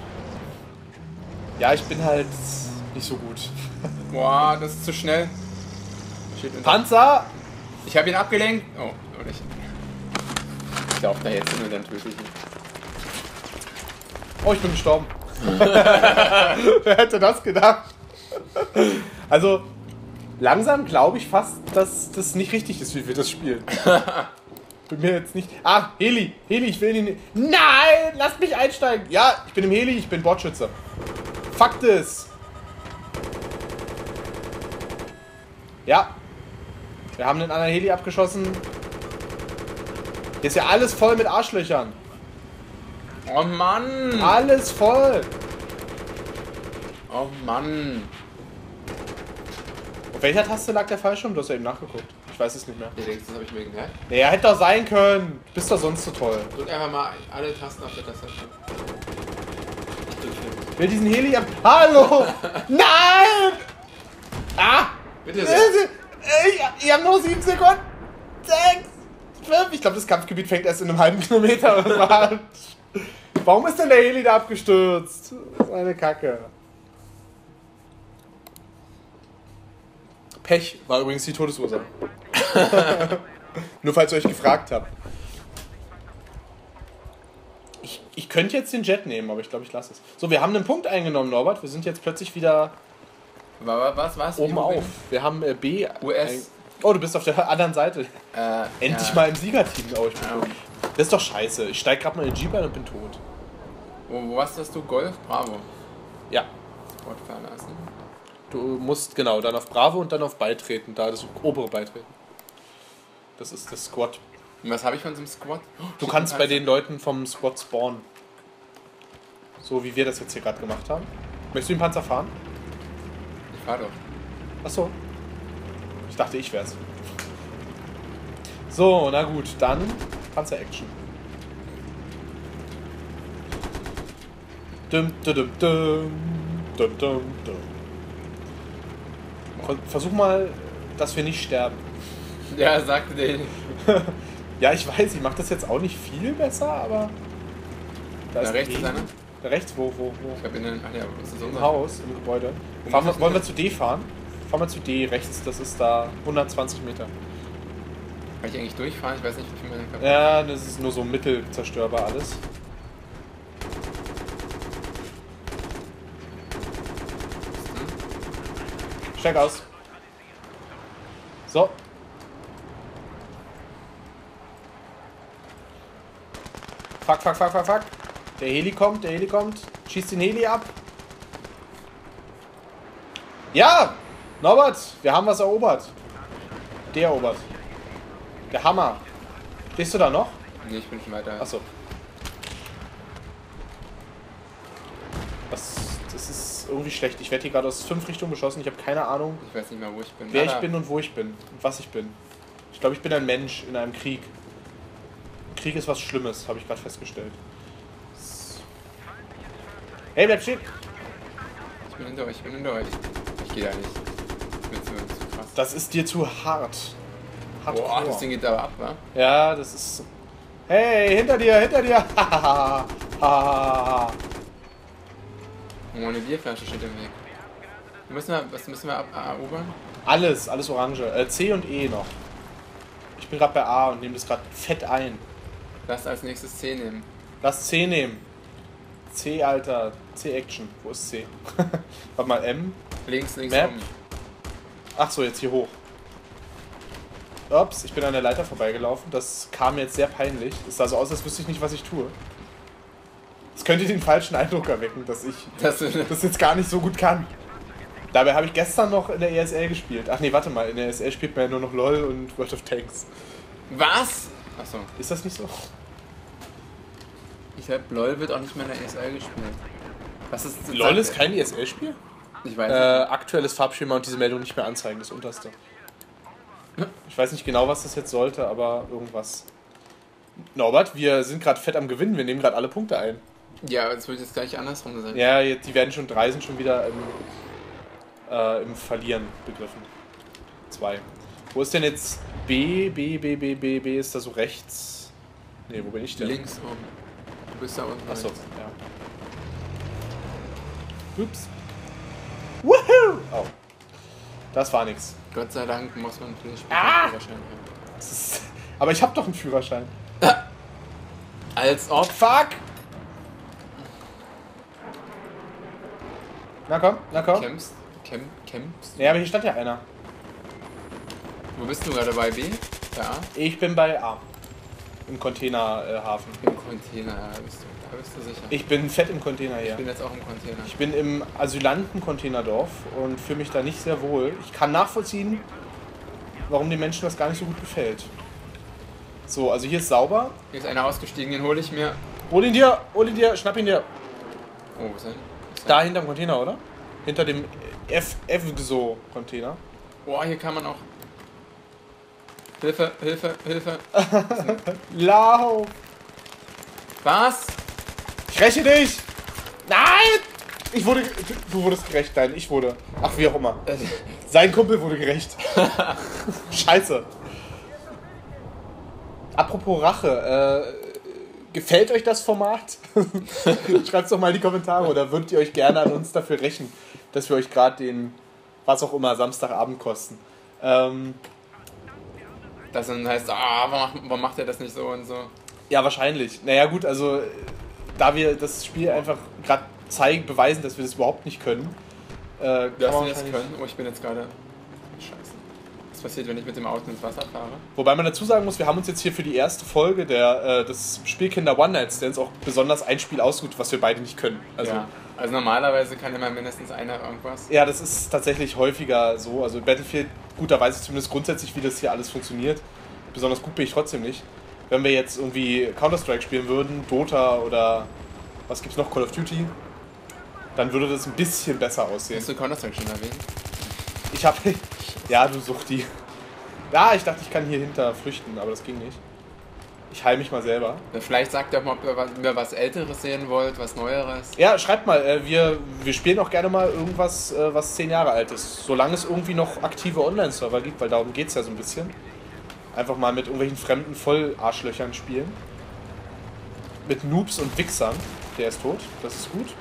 Ja, ich bin halt nicht so gut.
Boah, das ist zu schnell.
Panzer!
Ich habe ihn abgelenkt. Oh, oder nicht. Ich laufe da jetzt hin und dann töte ich ihn.
Oh, ich bin gestorben. Wer hätte das gedacht? Also, langsam glaube ich fast, dass das nicht richtig ist, wie wir das spielen. Bin mir jetzt nicht... Ah, Heli, ich will ihn... Nein, lass mich einsteigen. Ja, ich bin im Heli, ich bin Bordschütze. Fuck this. Ja. Wir haben den anderen Heli abgeschossen. Hier ist ja alles voll mit Arschlöchern.
Oh Mann!
Alles voll.
Oh Mann!
Auf welcher Taste lag der Fallschirm? Du hast ja eben nachgeguckt. Ich weiß es nicht mehr.
Du denkst, das habe ich mir gemerkt?
Naja, hätte doch sein können. Du bist doch sonst so toll.
Drück einfach mal alle Tasten auf der Tastatur.
Ich will diesen Heli ab... Hallo! Nein! Ah!
Bitte sehr.
Ich habe nur 7 Sekunden. 6, 5. Ich glaube, das Kampfgebiet fängt erst in einem halben Kilometer an. Warum ist denn der Heli da abgestürzt? Das ist eine Kacke. Pech war übrigens die Todesursache. Nur falls ihr euch gefragt habt. Ich könnte jetzt den Jet nehmen, aber ich glaube, ich lasse es. So, wir haben einen Punkt eingenommen, Norbert. Wir sind jetzt plötzlich wieder
Was?
oben auf. Wir haben B.
US.
Oh, du bist auf der anderen Seite. Endlich
ja.
mal im Siegerteam. Oh, ich bin
Ja.
tot. Das ist doch scheiße. Ich steig gerade mal in den Jeep ein und bin tot.
Wo hast du? Golf? Bravo.
Ja.
Sport verlassen.
Du musst genau dann auf Bravo und dann auf Beitreten. Da das obere Beitreten. Das ist das Squad.
Und was habe ich von so einem Squad?
Du kannst bei den Leuten vom Squad spawnen. So wie wir das jetzt hier gerade gemacht haben. Möchtest du den Panzer fahren?
Ich fahr doch.
Achso. Ich dachte, ich wär's. So, na gut, dann Panzer-Action. Dum, dum, dum, dum, dum, dum, dum. Versuch mal, dass wir nicht sterben.
Ja, sagte der.
Ja, ich weiß, ich mache das jetzt auch nicht viel besser, aber...
Da rechts ist einer.
Da rechts, wo?
Ich hab in den. Ach ja, was ist
Im
unser?
Haus, im Gebäude. Wollen wir zu D fahren? Fahren wir zu D rechts, das ist da 120 Meter.
Kann ich eigentlich durchfahren? Ich weiß nicht, wie viel meine Kappe.
Ja, das ist nur so mittelzerstörbar alles. Steig aus. So. Fuck. Der Heli kommt. Schießt den Heli ab. Ja! Norbert, wir haben was erobert. Erobert. Der Hammer. Stehst du da noch?
Nee, ich bin schon weiter.
Achso. Das ist irgendwie schlecht. Ich werde hier gerade aus 5 Richtungen beschossen. Ich habe keine Ahnung,
Ich weiß nicht mehr, wo ich bin.
wer ich bin und wo ich bin und was ich bin. Ich glaube, ich bin ein Mensch in einem Krieg. Krieg ist was Schlimmes, habe ich gerade festgestellt. Hey, bleib stehen!
Ich bin hinter euch. Ich gehe da nicht. Ich bin zu krass.
Das ist dir zu hart.
Boah, das Ding geht aber ab, wa?
Ja, das ist... Hey, hinter dir! Hahaha.
Oh, eine Bierflasche steht im Weg. Was müssen wir erobern?
Alles orange. C und E noch. Ich bin gerade bei A und nehme das gerade fett ein.
Lass als nächstes C nehmen.
Lass C nehmen. C, Alter. C-Action. Wo ist C? Warte mal, M.
Links
Map.
rum.
Ach so, jetzt hier hoch. Ups, ich bin an der Leiter vorbeigelaufen. Das kam mir jetzt sehr peinlich. Es sah so aus, als wüsste ich nicht, was ich tue. Es könnte den falschen Eindruck erwecken, dass ich das jetzt gar nicht so gut kann. Dabei habe ich gestern noch in der ESL gespielt. Ach nee, warte mal, in der ESL spielt man ja nur noch LOL und World of Tanks.
Was? Achso.
Ist das nicht so?
Ich glaube, LOL wird auch nicht mehr in der ESL gespielt. Was ist
LOL ist kein ESL-Spiel?
Ich weiß nicht.
Aktuelles Farbschema und diese Meldung nicht mehr anzeigen, das unterste. Ich weiß nicht genau, was das jetzt sollte, aber irgendwas. Norbert, wir sind gerade fett am Gewinnen, wir nehmen gerade alle Punkte ein.
Ja, es wird jetzt gleich andersrum sein.
Ja, die werden schon 3 sind schon wieder im Verlieren begriffen. 2. Wo ist denn jetzt B? B ist da so rechts? Ne, wo bin ich denn?
Links oben. Du bist da unten.
Achso,
rechts.
ja. Ups. Woohoo! Oh. Das war nix.
Gott sei Dank muss man für das Spiel Führerschein haben.
Aber ich hab doch einen Führerschein.
Als ob.
Fuck! Na komm.
Kämpfst?
Ja, aber hier stand ja einer.
Wo bist du gerade, bei B? Ja.
Ich bin bei A. Im Containerhafen.
Im Container, da bist du sicher.
Ich bin fett im Container hier.
Ich bin jetzt auch im Container.
Ich bin im Asylanten-Containerdorf und fühle mich da nicht sehr wohl. Ich kann nachvollziehen, warum den Menschen das gar nicht so gut gefällt. So, also hier ist sauber.
Hier ist einer ausgestiegen, den hole ich mir.
Hol ihn dir, schnapp ihn dir.
Oh, wo ist er?
Da hinterm Container, oder? Hinter dem FSO-Container.
Boah, hier kann man auch... Hilfe.
Lauf!
Was?
Ich räche dich! Nein! Du wurdest gerecht, nein, ich wurde. Ach, wie auch immer. Sein Kumpel wurde gerecht. Scheiße. Apropos Rache, gefällt euch das Format? Schreibt doch mal in die Kommentare oder würdet ihr euch gerne an uns dafür rächen, dass wir euch gerade den, was auch immer, Samstagabend kosten.
Das dann heißt, warum macht er das nicht so und so?
Ja, wahrscheinlich. Naja gut, also da wir das Spiel einfach gerade beweisen, dass wir das überhaupt nicht können.
Dass wir das können? Oh, ich bin jetzt gerade... Scheiße. Was passiert, wenn ich mit dem Auto ins Wasser fahre?
Wobei man dazu sagen muss, wir haben uns jetzt hier für die erste Folge des Spielkinder One-Night-Stands auch besonders ein Spiel ausgesucht, was wir beide nicht können.
Also normalerweise kann immer mindestens einer irgendwas.
Ja, das ist tatsächlich häufiger so. Also Battlefield, gut, da weiß ich zumindest grundsätzlich, wie das hier alles funktioniert. Besonders gut bin ich trotzdem nicht. Wenn wir jetzt irgendwie Counter-Strike spielen würden, Dota oder was gibt's noch, Call of Duty, dann würde das ein bisschen besser aussehen.
Hast du Counter-Strike schon erwähnt?
Ich hab... Ja, du Suchti. Ja, ich dachte, ich kann hier hinter flüchten, aber das ging nicht. Ich heil mich mal selber.
Ja, vielleicht sagt ihr auch mal, ob ihr was Älteres sehen wollt, was Neueres.
Ja, schreibt mal. Wir spielen auch gerne mal irgendwas, was 10 Jahre alt ist. Solange es irgendwie noch aktive Online-Server gibt, weil darum geht es ja so ein bisschen. Einfach mal mit irgendwelchen fremden Vollarschlöchern spielen. Mit Noobs und Wichsern. Der ist tot. Das ist gut.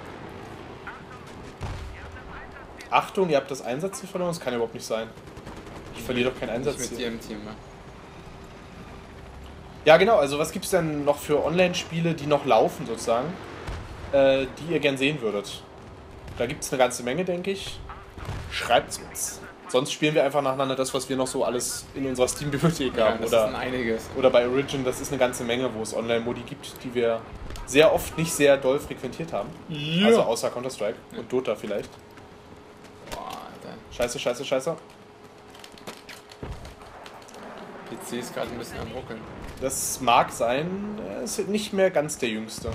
Achtung, ihr habt das Einsatzziel verloren. Das kann ja überhaupt nicht sein. Ich verliere doch kein Einsatzziel.
Mit dir im Team, ne?
Ja, genau. Also was gibt es denn noch für Online-Spiele, die noch laufen sozusagen, die ihr gern sehen würdet? Da gibt es eine ganze Menge, denke ich. Schreibt's uns. Sonst spielen wir einfach nacheinander das, was wir noch so alles in unserer Steam-Bibliothek haben.
Das ist einiges.
Oder bei Origin, das ist eine ganze Menge, wo es Online-Modi gibt, die wir sehr oft nicht sehr doll frequentiert haben. Ja. Also außer Counter-Strike und Dota vielleicht.
Boah, Alter.
Scheiße.
PC ist gerade ein bisschen am Ruckeln.
Das mag sein, er ist nicht mehr ganz der Jüngste.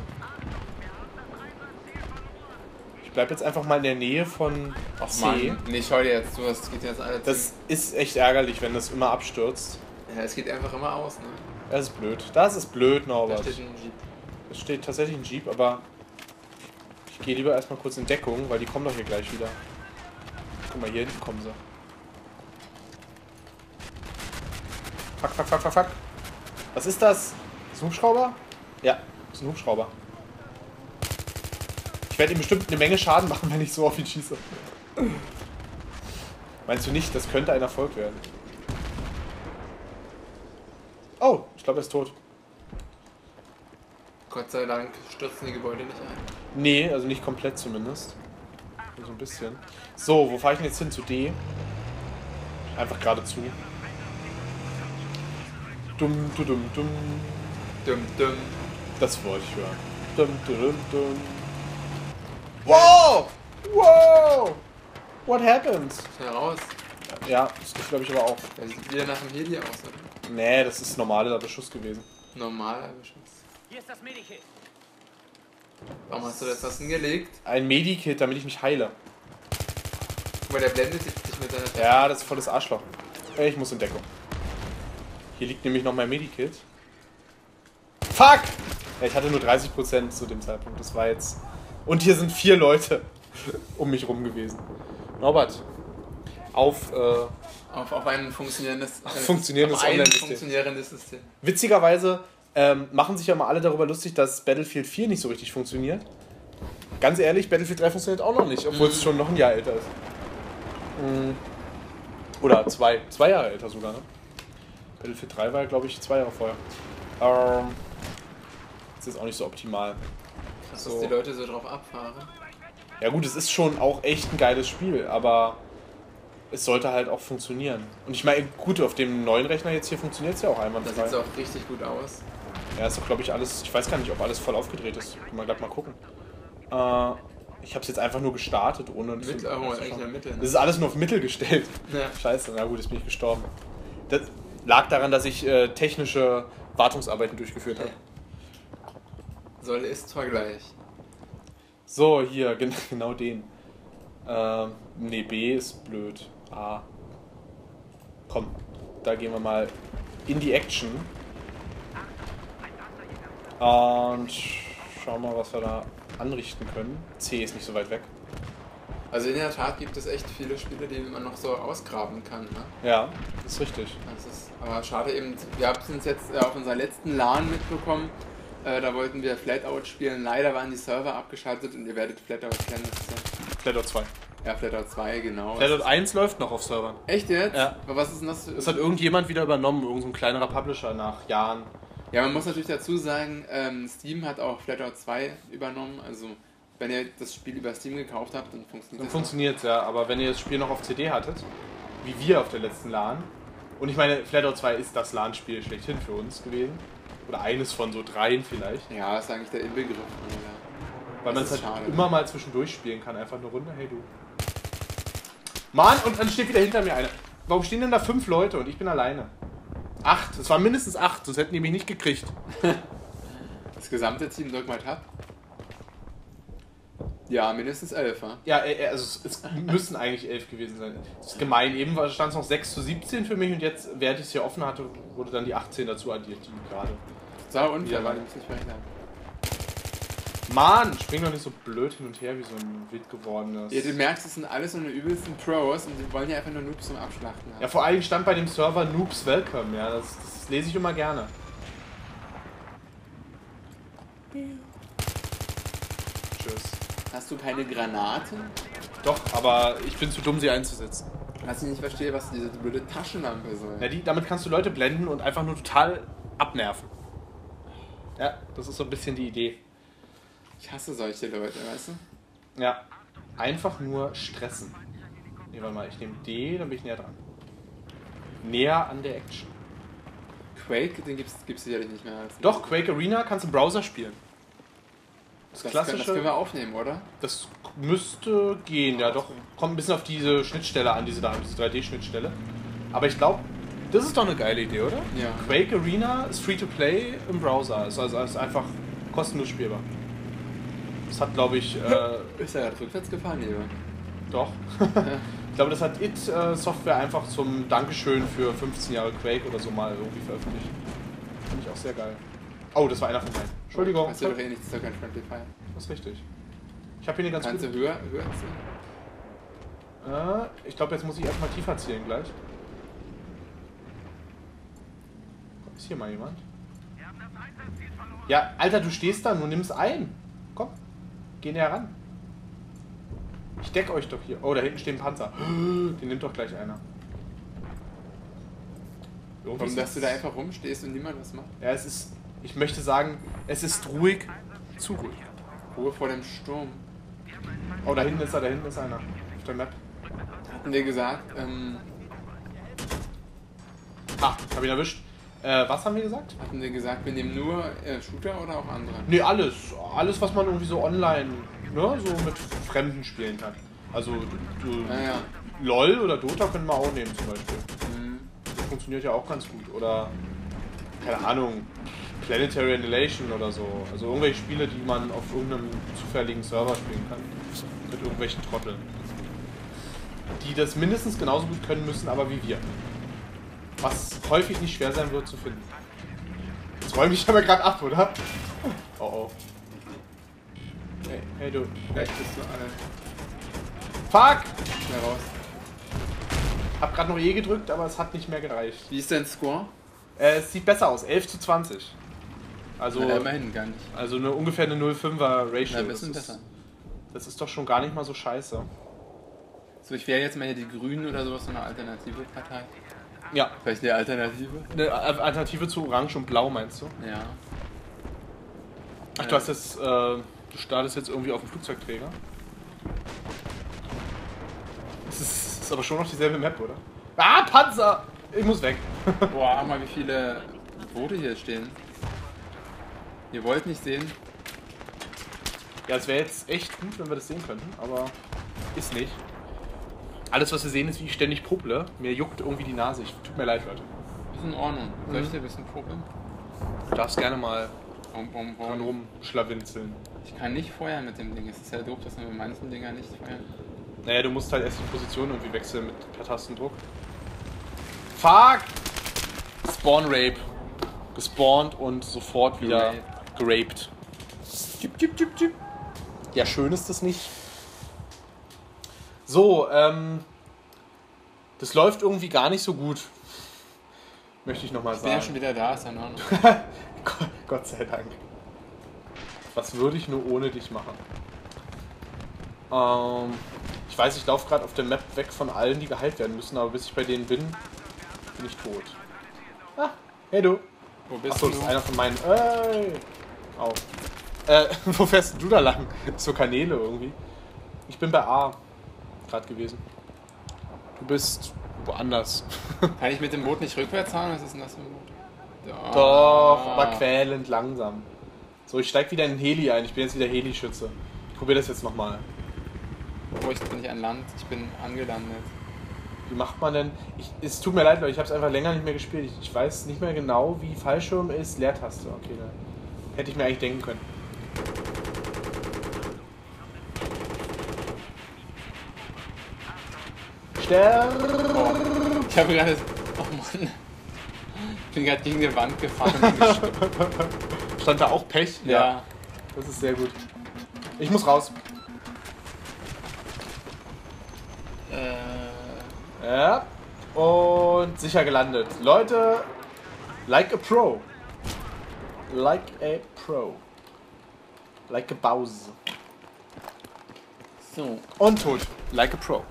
Ich bleib jetzt einfach mal in der Nähe von C.
Mann. Nee, schau dir jetzt zu, das geht jetzt alle.
Das ist echt ärgerlich, wenn das immer abstürzt.
Ja, es geht einfach immer aus, ne?
Das ist blöd. Das ist blöd, Norbert.
Da steht ein Jeep.
Es steht tatsächlich ein Jeep, aber ich gehe lieber erstmal kurz in Deckung, weil die kommen doch hier gleich wieder. Guck mal, hier hinten kommen sie. Fuck. Was ist das? Ist ein Hubschrauber? Ja, ist ein Hubschrauber. Ich werde ihm bestimmt eine Menge Schaden machen, wenn ich so auf ihn schieße. Meinst du nicht, das könnte ein Erfolg werden? Oh, ich glaube, er ist tot.
Gott sei Dank stürzen die Gebäude nicht ein.
Nee, also nicht komplett zumindest. So ein bisschen. So, wo fahre ich denn jetzt hin? Zu D? Einfach geradezu. Dumm. Das wollte ich hören. Dumm. Wow! What happened?
Schnell raus.
Ja, das glaube ich aber auch.
Der sieht wieder nach dem Heli aus, oder?
Nee, das ist normaler Beschuss gewesen.
Normaler Beschuss.
Hier ist das Medikit.
Warum hast du das hingelegt?
Ein Medikit, damit ich mich heile.
Guck mal, der blendet dich mit seiner Tasche.
Ja, das ist volles Arschloch. Ich muss in Deckung. Hier liegt nämlich noch mein Medikit. Fuck! Ja, ich hatte nur 30% zu dem Zeitpunkt. Das war jetzt... Und hier sind 4 Leute um mich rum gewesen. Norbert, auf
ein funktionierendes
Online-System. Witzigerweise machen sich ja mal alle darüber lustig, dass Battlefield 4 nicht so richtig funktioniert. Ganz ehrlich, Battlefield 3 funktioniert auch noch nicht, obwohl es schon noch ein Jahr älter ist. Oder 2 Jahre älter sogar, ne? Battlefield 3 war ja, glaube ich, 2 Jahre vorher. Das ist auch nicht so optimal.
Krass, dass die Leute so drauf abfahren.
Ja gut, es ist schon auch echt ein geiles Spiel, aber es sollte halt auch funktionieren. Und ich meine, gut, auf dem neuen Rechner jetzt hier funktioniert es ja auch einwandfrei.
Da sieht es auch richtig gut aus.
Ja, ist doch, glaube ich, alles... Ich weiß gar nicht, ob alles voll aufgedreht ist. Mal gleich mal gucken. Ich habe es jetzt einfach nur gestartet, ohne... Das ist alles nur auf Mittel gestellt. Ja. Scheiße, na gut, jetzt bin ich gestorben. Das lag daran, dass ich technische Wartungsarbeiten durchgeführt habe.
Soll ist zwar gleich.
So, hier, genau den. Ne, B ist blöd. A. Komm, da gehen wir mal in die Action. Und schauen mal, was wir da anrichten können. C ist nicht so weit weg.
Also in der Tat gibt es echt viele Spiele, die man noch so ausgraben kann, ne?
Ja, das ist richtig.
Das ist aber schade eben, wir haben es jetzt auf unserer letzten LAN mitbekommen, da wollten wir Flatout spielen, leider waren die Server abgeschaltet und ihr werdet Flatout kennen.
Flatout 2.
Ja, Flatout 2, genau.
Flatout 1 läuft noch auf Servern.
Echt jetzt?
Ja.
Aber was ist denn das?
Das hat irgendjemand wieder übernommen, irgend so ein kleinerer Publisher nach Jahren.
Ja, man muss natürlich dazu sagen, Steam hat auch Flatout 2 übernommen, also wenn ihr das Spiel über Steam gekauft habt, dann funktioniert es.
Dann funktioniert es, ja, aber wenn ihr das Spiel noch auf CD hattet, wie wir auf der letzten LAN, und ich meine, Flatout 2 ist das LAN-Spiel schlechthin für uns gewesen, oder eines von so 3 vielleicht.
Ja, ist eigentlich der Inbegriff.
Weil man es halt immer mal zwischendurch spielen kann, einfach eine Runde, hey du. Mann, und dann steht wieder hinter mir einer. Warum stehen denn da 5 Leute und ich bin alleine? 8, es waren mindestens 8, sonst hätten die mich nicht gekriegt.
Das gesamte Team drückt mal Tab. Ja, mindestens 11, wa?
Ja, also es müssen eigentlich 11 gewesen sein. Das ist gemein, eben stand es noch 6:17 für mich und jetzt, während ich es hier offen hatte, wurde dann die 18 dazu addiert, die gerade.
Sau unfair, weil ich muss nicht verhindern.
Mann, spring doch nicht so blöd hin und her wie so ein wild gewordenes.
Ja, du merkst, es sind alles so eine übelsten Pros und die wollen ja einfach nur Noobs zum Abschlachten haben.
Ja, vor allem stand bei dem Server Noobs Welcome, ja, das lese ich immer gerne. Tschüss.
Hast du keine Granaten?
Doch, aber ich bin zu dumm, sie einzusetzen.
Was ich nicht verstehe, was diese blöde Taschenlampe soll.
Ja, damit kannst du Leute blenden und einfach nur total abnerven. Ja, das ist so ein bisschen die Idee.
Ich hasse solche Leute, weißt du?
Ja, einfach nur stressen. Ne, warte mal, ich nehme D, dann bin ich näher dran. Näher an der Action.
Quake, den gibt's sicherlich nicht mehr.
Doch, Quake Arena kannst du im Browser spielen. Das
können wir aufnehmen, oder?
Das müsste gehen, ja doch. Kommt ein bisschen auf diese Schnittstelle an, diese 3D-Schnittstelle. Aber ich glaube, das ist doch eine geile Idee, oder?
Ja.
Quake Arena ist Free-to-Play im Browser. Ist also ist einfach kostenlos spielbar. Das hat, glaube ich...
ist ja gerade rückwärts gefahren, lieber.
Doch. Ich glaube, das hat Software einfach zum Dankeschön für 15 Jahre Quake oder so mal irgendwie veröffentlicht. Finde ich auch sehr geil. Oh, das war einer von meinen. Entschuldigung.
Das ist ja doch eh nichts, das ist doch kein Friendly Fire.
Das ist richtig. Ich habe hier eine ganz
gute... Kannst du höher ziehen?
Ich glaube, jetzt muss ich erstmal tiefer zielen gleich. Ist hier mal jemand? Ja, Alter, du stehst da, nur nimm's ein. Komm, geh näher ran. Ich deck euch doch hier. Oh, da hinten steht ein Panzer. Den nimmt doch gleich einer.
Warum, dass du da einfach rumstehst und niemand was macht?
Ja, es ist... Ich möchte sagen, es ist ruhig, zu ruhig.
Ruhe vor dem Sturm.
Oh, da hinten ist einer. Auf der Map.
Hatten wir gesagt,
hab ihn erwischt. Was haben wir gesagt?
Hatten wir gesagt, wir nehmen nur Shooter oder auch andere?
Nee, alles. Alles, was man irgendwie so online, ne, so mit Fremden spielen kann. Also, LOL oder Dota können wir auch nehmen zum Beispiel. Das funktioniert ja auch ganz gut. Oder, keine Ahnung, Planetary Annihilation oder so. Also irgendwelche Spiele, die man auf irgendeinem zufälligen Server spielen kann. Mit irgendwelchen Trotteln. Die das mindestens genauso gut können müssen, aber wie wir. Was häufig nicht schwer sein wird zu finden. Jetzt räume ich aber gerade ab, oder? Oh oh. Hey du.
Vielleicht bist du alle
Fuck!
schnell raus.
Hab gerade noch E gedrückt, aber es hat nicht mehr gereicht.
Wie ist dein Score?
Es sieht besser aus, 11:20. Also,
Na, immerhin gar nicht.
also ungefähr eine 0,5er Ratio.
Na, ein bisschen besser.
Das ist doch schon gar nicht mal so scheiße.
So, ich wäre jetzt mal hier die Grünen oder sowas, so eine alternative Partei.
Ja.
Vielleicht eine Alternative?
Eine Alternative zu Orange und Blau, meinst du?
Ja.
Ach, du hast jetzt, du startest jetzt irgendwie auf dem Flugzeugträger. Das ist aber schon noch dieselbe Map, oder? Ah, Panzer! Ich muss weg.
Boah, mal wie viele Boote hier stehen. Ihr wollt nicht sehen.
Ja, es wäre jetzt echt gut, wenn wir das sehen könnten, aber ist nicht. Alles, was wir sehen, ist, wie ich ständig pupple. Mir juckt irgendwie die Nase. Tut mir leid, Leute.
Ist in Ordnung. Soll ich dir ein bisschen probieren?
Du darfst gerne mal
Bom.
dran rumschlawinzeln.
Ich kann nicht feuern mit dem Ding. Es ist ja doof, dass man mit manchen Dingern nicht feuern.
Naja, du musst halt erst die Position irgendwie wechseln per Tastendruck. Fuck! Spawn Rape. Gespawnt und sofort wieder geraped. Ja, schön ist das nicht. So, das läuft irgendwie gar nicht so gut. Möchte ich nochmal
Ich bin ja
sagen.
schon wieder da, ist ja in Ordnung.
Gott sei Dank. Was würde ich nur ohne dich machen? Ich weiß, ich laufe gerade auf der Map weg von allen, die geheilt werden müssen, aber bis ich bei denen bin ich tot. Ah, hey du.
Wo bist
Achso,
du?
das ist einer von meinen. Ey! Au. Wo fährst du da lang? So Kanäle irgendwie. Ich bin bei A gerade gewesen. Du bist woanders.
Kann ich mit dem Boot nicht rückwärts fahren? Was ist denn das für ein Boot? Ja.
Doch, aber quälend langsam. So, ich steig wieder in den Heli ein. Ich bin jetzt wieder Heli-Schütze. Ich probiere das jetzt nochmal.
Oh, ich bin nicht an Land, ich bin angelandet.
Wie macht man denn? Es tut mir leid, Leute, ich habe es einfach länger nicht mehr gespielt. Ich weiß nicht mehr genau, wie Fallschirm ist. Leertaste, okay, ne. Hätte ich mir eigentlich denken können. Stern!
Oh, ich habe gerade... Oh Mann. Ich bin gerade gegen die Wand gefahren.
Stand da auch Pech?
Ja.
Das ist sehr gut. Ich muss raus. Ja. Und sicher gelandet. Leute, like a pro. Like a pro. Like a Bause.
So.
Und tot. Like a pro.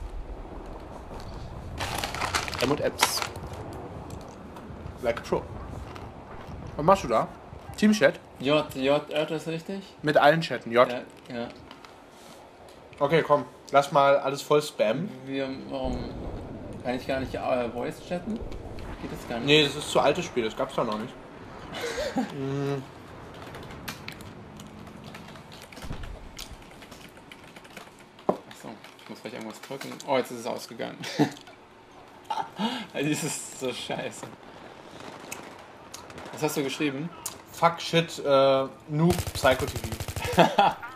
M&M's. Like a pro. Was machst du da? Teamchat?
J, ist richtig?
Mit allen chatten. J.
Ja.
Okay, komm. Lass mal alles voll spammen.
Warum kann ich gar nicht Voice chatten? Geht das gar nicht?
Nee, das ist zu altes Spiel. Das gab's doch noch nicht.
Achso, ich muss vielleicht irgendwas drücken. Oh, jetzt ist es ausgegangen. Das ist so scheiße. Was hast du geschrieben?
Fuck shit, Noob Psycho TV.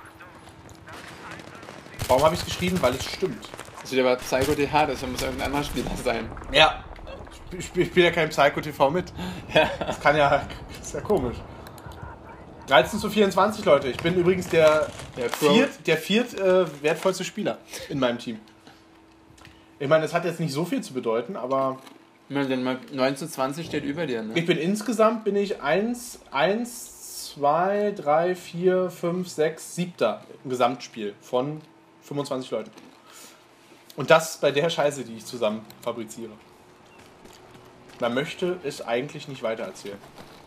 Warum habe ich es geschrieben? Weil es stimmt.
Das steht aber Psycho TH, das muss irgendein anderer Spieler sein.
Ja. Ich spiele ja kein Psycho TV mit.
Ja.
Das kann ja. Das ist ja komisch. 13:24, Leute. Ich bin übrigens der viert wertvollste Spieler in meinem Team. Ich meine, das hat jetzt nicht so viel zu bedeuten, aber.
Denn 1920 steht über dir, ne?
Ich bin insgesamt 1, 2, 3, 4, 5, 6, 7. im Gesamtspiel von 25 Leuten. Und das bei der Scheiße, die ich zusammen fabriziere. Man möchte es eigentlich nicht weitererzählen.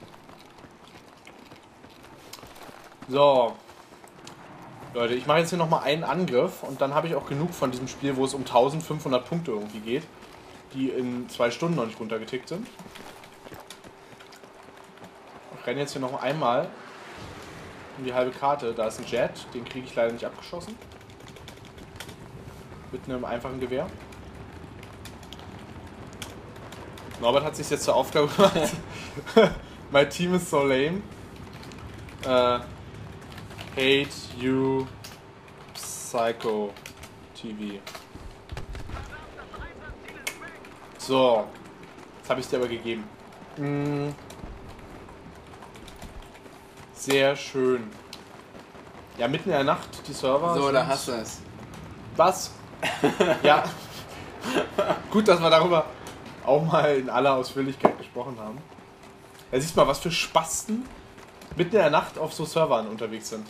So. Leute, ich mache jetzt hier nochmal einen Angriff und dann habe ich auch genug von diesem Spiel, wo es um 1500 Punkte irgendwie geht, die in 2 Stunden noch nicht runtergetickt sind. Ich renne jetzt hier noch einmal um die halbe Karte. Da ist ein Jet, den kriege ich leider nicht abgeschossen. Mit einem einfachen Gewehr. Norbert hat sich jetzt zur Aufgabe gemacht. Mein Team ist so lame. Hate You Psycho TV. So. Jetzt habe ich dir aber gegeben. Sehr schön. Ja, mitten in der Nacht, die Server.
So, da hast du es.
Was? Ja. Gut, dass wir darüber auch mal in aller Ausführlichkeit gesprochen haben. Da siehst du mal, was für Spasten mitten in der Nacht auf so Servern unterwegs sind.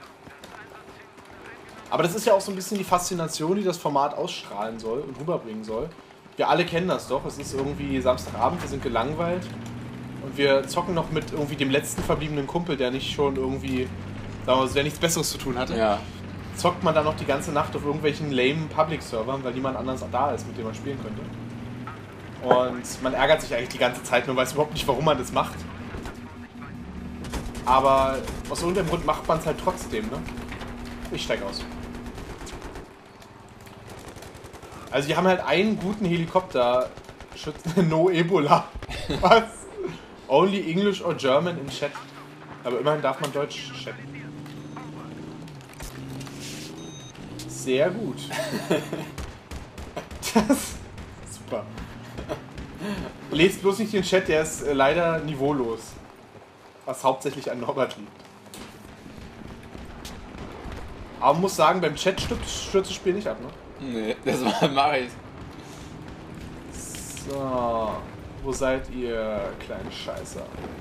Aber das ist ja auch so ein bisschen die Faszination, die das Format ausstrahlen soll und rüberbringen soll. Wir alle kennen das doch. Es ist irgendwie Samstagabend, wir sind gelangweilt. Und wir zocken noch mit irgendwie dem letzten verbliebenen Kumpel, der nicht schon irgendwie, sagen wir, der nichts Besseres zu tun hatte.
Ja.
Zockt man dann noch die ganze Nacht auf irgendwelchen lame Public-Servern, weil niemand anders da ist, mit dem man spielen könnte. Und man ärgert sich eigentlich die ganze Zeit, nur weiß überhaupt nicht, warum man das macht. Aber aus irgendeinem Grund macht man es halt trotzdem, ne? Ich steig aus. Also die haben halt einen guten Helikopter. No Ebola. Was? Only English or German in Chat. Aber immerhin darf man Deutsch chatten. Sehr gut. Das super. Lest bloß nicht den Chat, der ist leider niveaulos. Was hauptsächlich an Norbert liegt. Aber man muss sagen, beim Chat stürzt das Spiel nicht ab, ne?
Nee, das mache ich.
So, wo seid ihr, kleine Scheißer?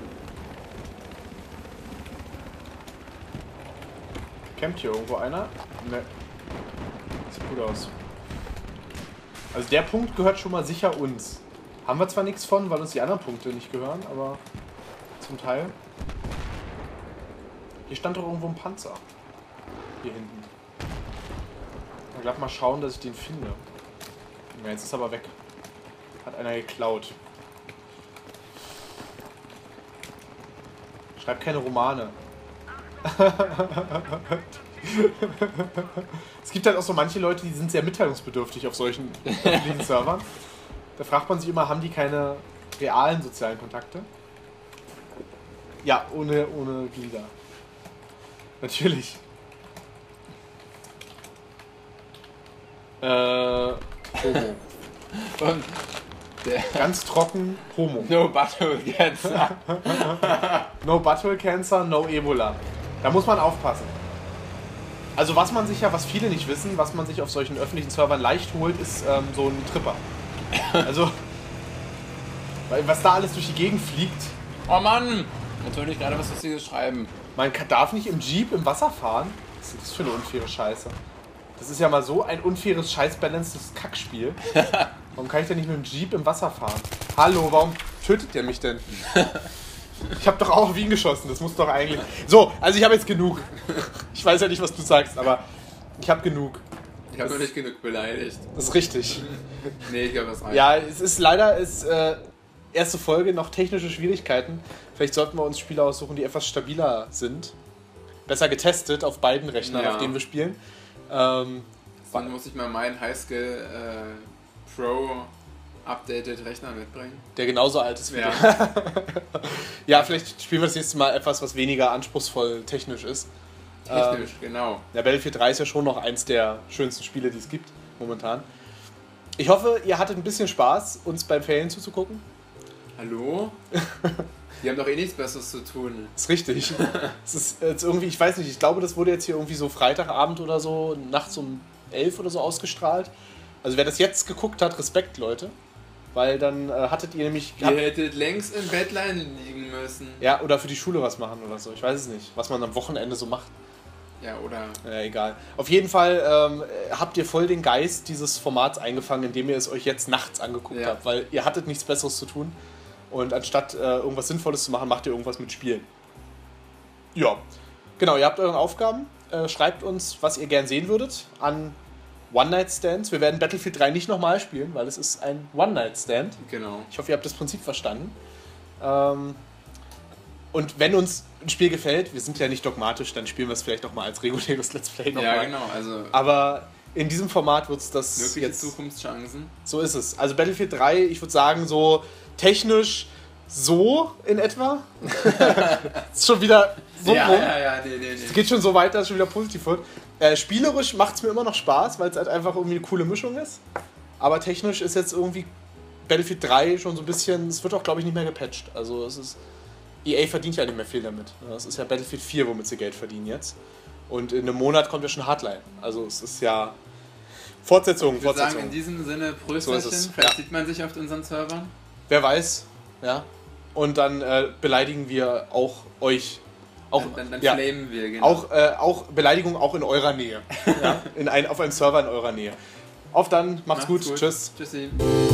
Campt hier irgendwo einer? Ne. Sieht gut aus. Also der Punkt gehört schon mal sicher uns. Haben wir zwar nichts von, weil uns die anderen Punkte nicht gehören, aber zum Teil. Hier stand doch irgendwo ein Panzer. Hier hinten. Ich darf mal schauen, dass ich den finde. Ja, jetzt ist er aber weg. Hat einer geklaut. Schreib keine Romane. Es gibt halt auch so manche Leute, die sind sehr mitteilungsbedürftig auf solchen öffentlichen Servern. Da fragt man sich immer, haben die keine realen sozialen Kontakte? Ja, ohne Glieder. Natürlich. Homo.
Und der
Ganz trocken, Homo.
No Battle Cancer.
No Butthole Cancer, no Ebola. Da muss man aufpassen. Also was man sich ja, was viele nicht wissen, was man sich auf solchen öffentlichen Servern leicht holt, ist so ein Tripper. Also, weil was da alles durch die Gegend fliegt.
Oh Mann! Jetzt wollte ich gerade was Lustiges schreiben.
Man darf nicht im Jeep im Wasser fahren. Was ist das für eine unfaire Scheiße? Das ist ja mal so ein unfaires, scheißbalancedes Kackspiel. Warum kann ich denn nicht mit dem Jeep im Wasser fahren? Hallo, warum tötet der mich denn? Ich habe doch auch auf ihn geschossen, das muss doch eigentlich... So, also ich habe jetzt genug. Ich weiß ja nicht, was du sagst, aber ich habe genug.
Ich habe noch nicht genug beleidigt.
Das ist richtig.
Nee, ich glaube, das reicht.
Ja, es ist leider erste Folge, noch technische Schwierigkeiten. Vielleicht sollten wir uns Spiele aussuchen, die etwas stabiler sind. Besser getestet auf beiden Rechnern,
Ja.
auf denen wir spielen.
Dann muss ich mal meinen Highskill Pro Updated Rechner mitbringen.
Der genauso alt ist wie
Ja.
der. Ja, vielleicht spielen wir das nächste Mal etwas, was weniger anspruchsvoll technisch ist.
Technisch, genau.
Ja, Battlefield 3 ist ja schon noch eins der schönsten Spiele, die es gibt, momentan. Ich hoffe, ihr hattet ein bisschen Spaß, uns beim Ferien zuzugucken.
Hallo? Die haben doch eh nichts Besseres zu tun.
Ist richtig. Es ist jetzt irgendwie, ich weiß nicht, ich glaube, das wurde jetzt hier irgendwie so Freitagabend oder so, nachts um 11 oder so ausgestrahlt. Also wer das jetzt geguckt hat, Respekt, Leute. Weil dann hattet ihr nämlich...
Ihr hättet längst im Bettlein liegen müssen.
Ja, oder für die Schule was machen oder so. Ich weiß es nicht, was man am Wochenende so macht.
Ja, oder...
Ja, egal. Auf jeden Fall habt ihr voll den Geist dieses Formats eingefangen, indem ihr es euch jetzt nachts angeguckt
Ja.
habt. Weil ihr hattet nichts Besseres zu tun. Und anstatt irgendwas Sinnvolles zu machen, macht ihr irgendwas mit Spielen. Ja. Genau, ihr habt eure Aufgaben. Schreibt uns, was ihr gern sehen würdet an One-Night-Stands. Wir werden Battlefield 3 nicht nochmal spielen, weil es ist ein One-Night-Stand.
Genau.
Ich hoffe, ihr habt das Prinzip verstanden. Und wenn uns ein Spiel gefällt, wir sind ja nicht dogmatisch, dann spielen wir es vielleicht nochmal als reguläres Let's Play nochmal.
Ja, genau. Also
Aber in diesem Format wird es das
mögliche
jetzt...
Zukunftschancen.
So ist es. Also Battlefield 3, ich würde sagen, so technisch so in etwa. Ist schon wieder so
ja,
rum.
nee.
Es geht schon so weit, dass es schon wieder positiv wird. Spielerisch macht es mir immer noch Spaß, weil es halt einfach irgendwie eine coole Mischung ist. Aber technisch ist jetzt irgendwie Battlefield 3 schon so ein bisschen, es wird auch glaube ich nicht mehr gepatcht. Also es ist, EA verdient ja nicht mehr viel damit. Das ist ja Battlefield 4, womit sie Geld verdienen jetzt. Und in einem Monat kommt ja schon Hardline. Also es ist ja Fortsetzung.
Ich würde sagen, in diesem Sinne Prösterchen,
So
vielleicht sieht man sich auf unseren Servern.
Wer weiß, ja. Und dann beleidigen wir auch euch. Auch,
dann flamen wir, genau.
Auch Beleidigung auch in eurer Nähe. Ja? Auf einem Server in eurer Nähe. Auf dann, macht's gut. Tschüss.
Tschüssi.